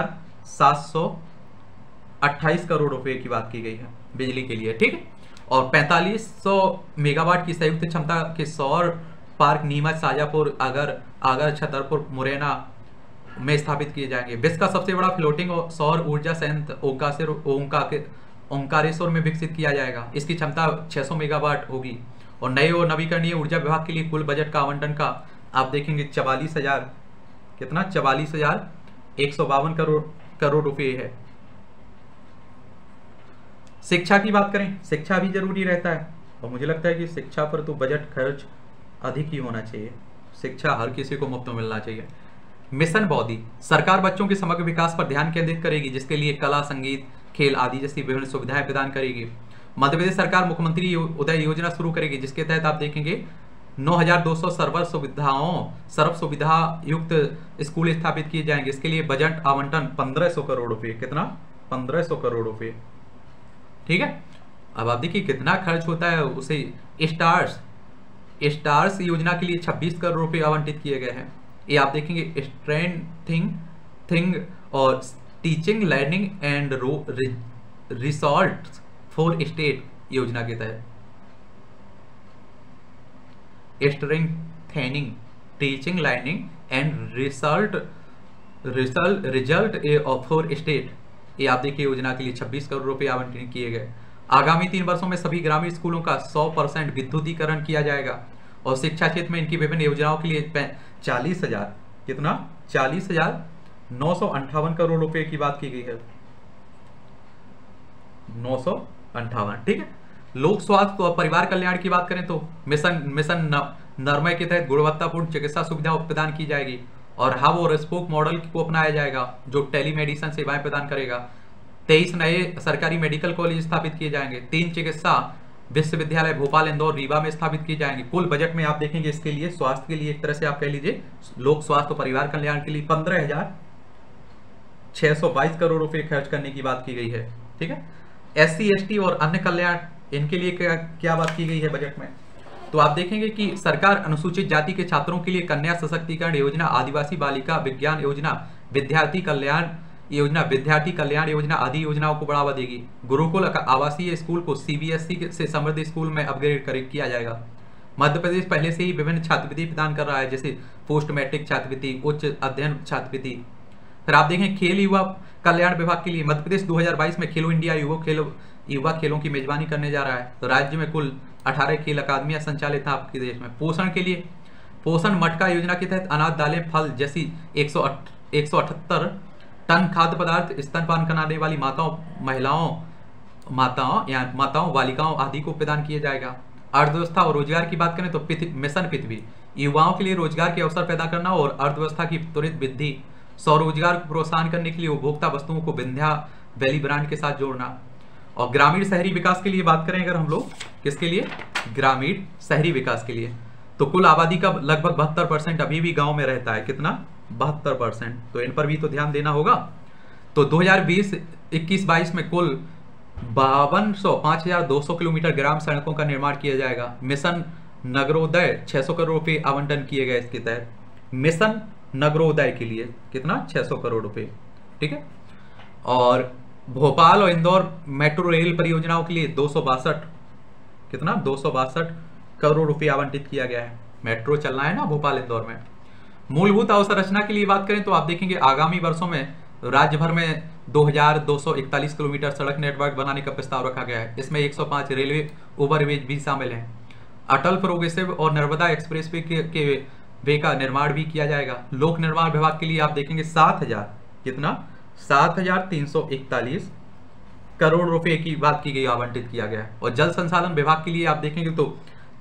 5,728 करोड़ रुपए की बात की गई है बिजली के लिए, ठीक है। और 4500 मेगावाट की संयुक्त क्षमता के सौर पार्क नीमच, शाजापुर, आगर, छतरपुर, मुरैना में स्थापित किए जाएंगे। विश्व का सबसे बड़ा फ्लोटिंग सौर ऊर्जा संयंत्र ओंकारेश्वर में विकसित किया जाएगा। इसकी क्षमता 600 मेगावाट होगी। और नए और नवीकरणीय ऊर्जा विभाग के लिए कुल बजट का आवंटन का आप देखेंगे 44,000 कितना? 44,152 करोड़ रुपए है। शिक्षा की बात करें, शिक्षा भी जरूरी रहता है और मुझे लगता है कि शिक्षा पर तो बजट खर्च अधिक ही होना चाहिए। शिक्षा हर किसी को मुफ्त में मिलना चाहिए। मिशन बौद्धि, सरकार बच्चों के समग्र विकास पर ध्यान केंद्रित करेगी, जिसके लिए कला, संगीत, खेल आदि जैसी विभिन्न सुविधाएं प्रदान करेगी। मध्य प्रदेश सरकार मुख्यमंत्री उदय योजना शुरू करेगी, जिसके तहत आप देखेंगे 9,200 सर्व सुविधा युक्त स्कूल स्थापित किए जाएंगे। इसके लिए बजट आवंटन 1500 करोड़ रुपए। कितना? 1500 करोड़ रुपए, ठीक है। अब आप देखिए कितना खर्च होता है उसे। स्टार्स योजना के लिए 26 करोड़ रुपए आवंटित किए गए हैं। ये आप देखेंगे स्ट्रेंथिंग और teaching, learning and resource for state योजना के तहत strengthening, teaching, learning and result for state, ये आप देखिए योजना के लिए 26 करोड़ रुपए आवंटित किए गए। आगामी 3 वर्षों में सभी ग्रामीण स्कूलों का 100% विद्युतीकरण किया जाएगा। और शिक्षा क्षेत्र में इनकी विभिन्न योजनाओं के लिए 40,000 कितना? 40,958 करोड़ रुपए की बात की गई है। 958, ठीक है। लोक स्वास्थ्य और परिवार कल्याण की बात करें तो मिशन नर्मय के तहत गुणवत्तापूर्ण चिकित्सा सुविधा प्रदान की जाएगी। और हब और स्पोक मॉडल को अपनाया जाएगा, जो टेलीमेडिसिन सेवाएं प्रदान करेगा। 23 नए सरकारी मेडिकल कॉलेज स्थापित किए जाएंगे। 3 चिकित्सा विश्वविद्यालय भोपाल, इंदौर, रीवा में स्थापित किए जाएंगे। कुल बजट में आप देखेंगे इसके लिए स्वास्थ्य के लिए एक तरह से आप कह लीजिए लोक स्वास्थ्य और परिवार कल्याण के लिए 15,622 करोड़ रुपए खर्च करने की बात की गई है, ठीक है। SC, ST और अन्य कल्याण, इनके लिए क्या बात की गई है बजट में? तो आप देखेंगे कि सरकार अनुसूचित जाति के छात्रों के लिए कन्या सशक्तिकरण योजना, आदिवासी बालिका विज्ञान योजना, विद्यार्थी कल्याण योजना आदि योजनाओं को बढ़ावा देगी। गुरुकुल आवासीय स्कूल को CBSE से समृद्ध स्कूल में अपग्रेड किया जाएगा। मध्य प्रदेश पहले से ही विभिन्न छात्रवृत्ति प्रदान कर रहा है, जैसे पोस्ट मैट्रिक छात्रवृत्ति, उच्च अध्ययन छात्रवृत्ति। फिर आप देखें खेल युवा कल्याण विभाग के लिए मध्य प्रदेश 2022 में खेलो इंडिया युवा खेलों की मेजबानी करने जा रहा है। तो राज्य में कुल 18 खेल अकादमियां संचालित हैं आपके देश में। पोषण के लिए पोषण मटका योजना के तहत अनाज, दालें, फल जैसी 178 टन खाद्य पदार्थ स्तनपान कराने वाली माताओं बालिकाओं आदि को प्रदान किया जाएगा। अर्थव्यवस्था और रोजगार की बात करें तो मिशन पृथ्वी युवाओं के लिए रोजगार के अवसर पैदा करना और अर्थव्यवस्था की त्वरित वृद्धि, स्वरोजगार को प्रोत्साहन करने के लिए उपभोक्ता वस्तुओं को विंध्या वैली ब्रांड के साथ जोड़ना। और ग्रामीण शहरी विकास के लिए बात करें अगर हम लोग, किसके लिए? ग्रामीण शहरी विकास के लिए, तो कुल आबादी का लगभग 72% अभी भी गांव में रहता है। कितना? 72%। तो इन पर भी तो ध्यान देना होगा। तो 2020-21-22 में कुल 5,200 किलोमीटर ग्राम सड़कों का निर्माण किया जाएगा। मिशन नगरोदय 600 करोड़ रुपए आवंटन किए गए इसके तहत। मिशन नगरोदय के लिए कितना 600 करोड़ रुपए, ठीक है। और भोपाल और इंदौर मेट्रो रेल परियोजनाओं के लिए 262 कितना 262 करोड़ रुपए आवंटित किया गया है। मेट्रो चलना है ना भोपाल इंदौर में। मूलभूत अवसंरचना की बात करें तो आप देखेंगे आगामी वर्षों में राज्य भर में 2241 किलोमीटर सड़क नेटवर्क बनाने का प्रस्ताव रखा गया है। इसमें 105 रेलवे ओवरब्रिज भी शामिल हैं। अटल प्रोग्रेसिव और नर्मदा एक्सप्रेस के वे का निर्माण भी किया जाएगा। लोक निर्माण विभाग के लिए आप देखेंगे 7,000 कितना 7,341 करोड़ रुपए की बात की गई, आवंटित किया गया है। और जल संसाधन विभाग के लिए आप देखेंगे तो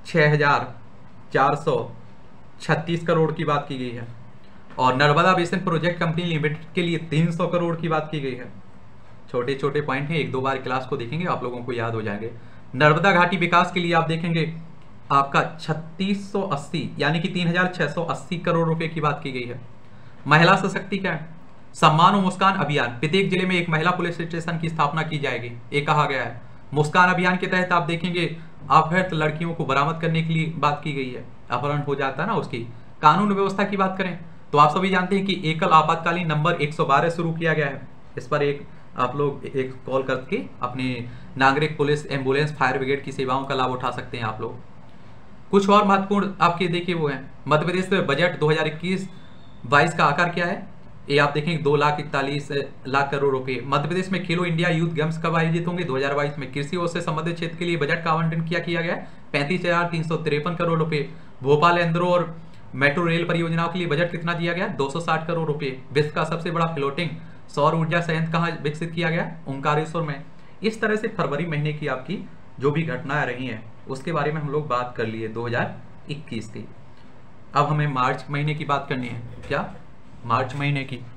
6,436 करोड़ की बात की गई है। और Narmada basin project company limited के लिए 300 करोड़ की बात की गई है। छोटे छोटे पॉइंट हैं, एक दो बार क्लास को देखेंगे आप लोगों को याद हो जाएंगे। नर्मदा घाटी विकास के लिए आप देखेंगे आपका 3680 यानी कि 3,680 करोड़ रुपए की बात की गई है। महिला सशक्तिकरण, सम्मान और मुस्कान अभियान, प्रत्येक जिले में एक महिला पुलिस स्टेशन की स्थापना की जाएगी, ये कहा गया है। मुस्कान अभियान के तहत आप देखेंगे अपहृत लड़कियों को बरामद करने के लिए बात की गई है, अपहरण हो जाता है ना उसकी। कानून व्यवस्था की बात करें तो आप सभी जानते हैं कि एकल आपातकालीन नंबर 112 शुरू किया गया है। इस पर आप लोग एक कॉल करके अपने नागरिक पुलिस एम्बुलेंस फायर ब्रिगेड की सेवाओं का लाभ उठा सकते हैं आप लोग। कुछ और महत्वपूर्ण आपके देखिए वो है, मध्य प्रदेश में बजट 2021-22 का आकार क्या है, ये आप देखेंगे 2,41,00,000 करोड़ रुपए। मध्य प्रदेश में खेलो इंडिया यूथ गेम्स कब आयोजित होंगे 2022 में। कृषि और से संबंधित क्षेत्र के लिए बजट का आवंटन किया गया है 35,353 करोड़ रुपए। भोपाल इंदौर मेट्रो रेल परियोजनाओं के लिए बजट कितना दिया गया 260 करोड़ रुपए। विश्व का सबसे बड़ा फ्लोटिंग सौर ऊर्जा संयंत्र कहाँ विकसित किया गया, ओंकारेश्वर में। इस तरह से फरवरी महीने की आपकी जो भी घटनाएं रही हैं उसके बारे में हम लोग बात कर लिए 2021 की। अब हमें मार्च महीने की बात करनी है, क्या मार्च महीने की।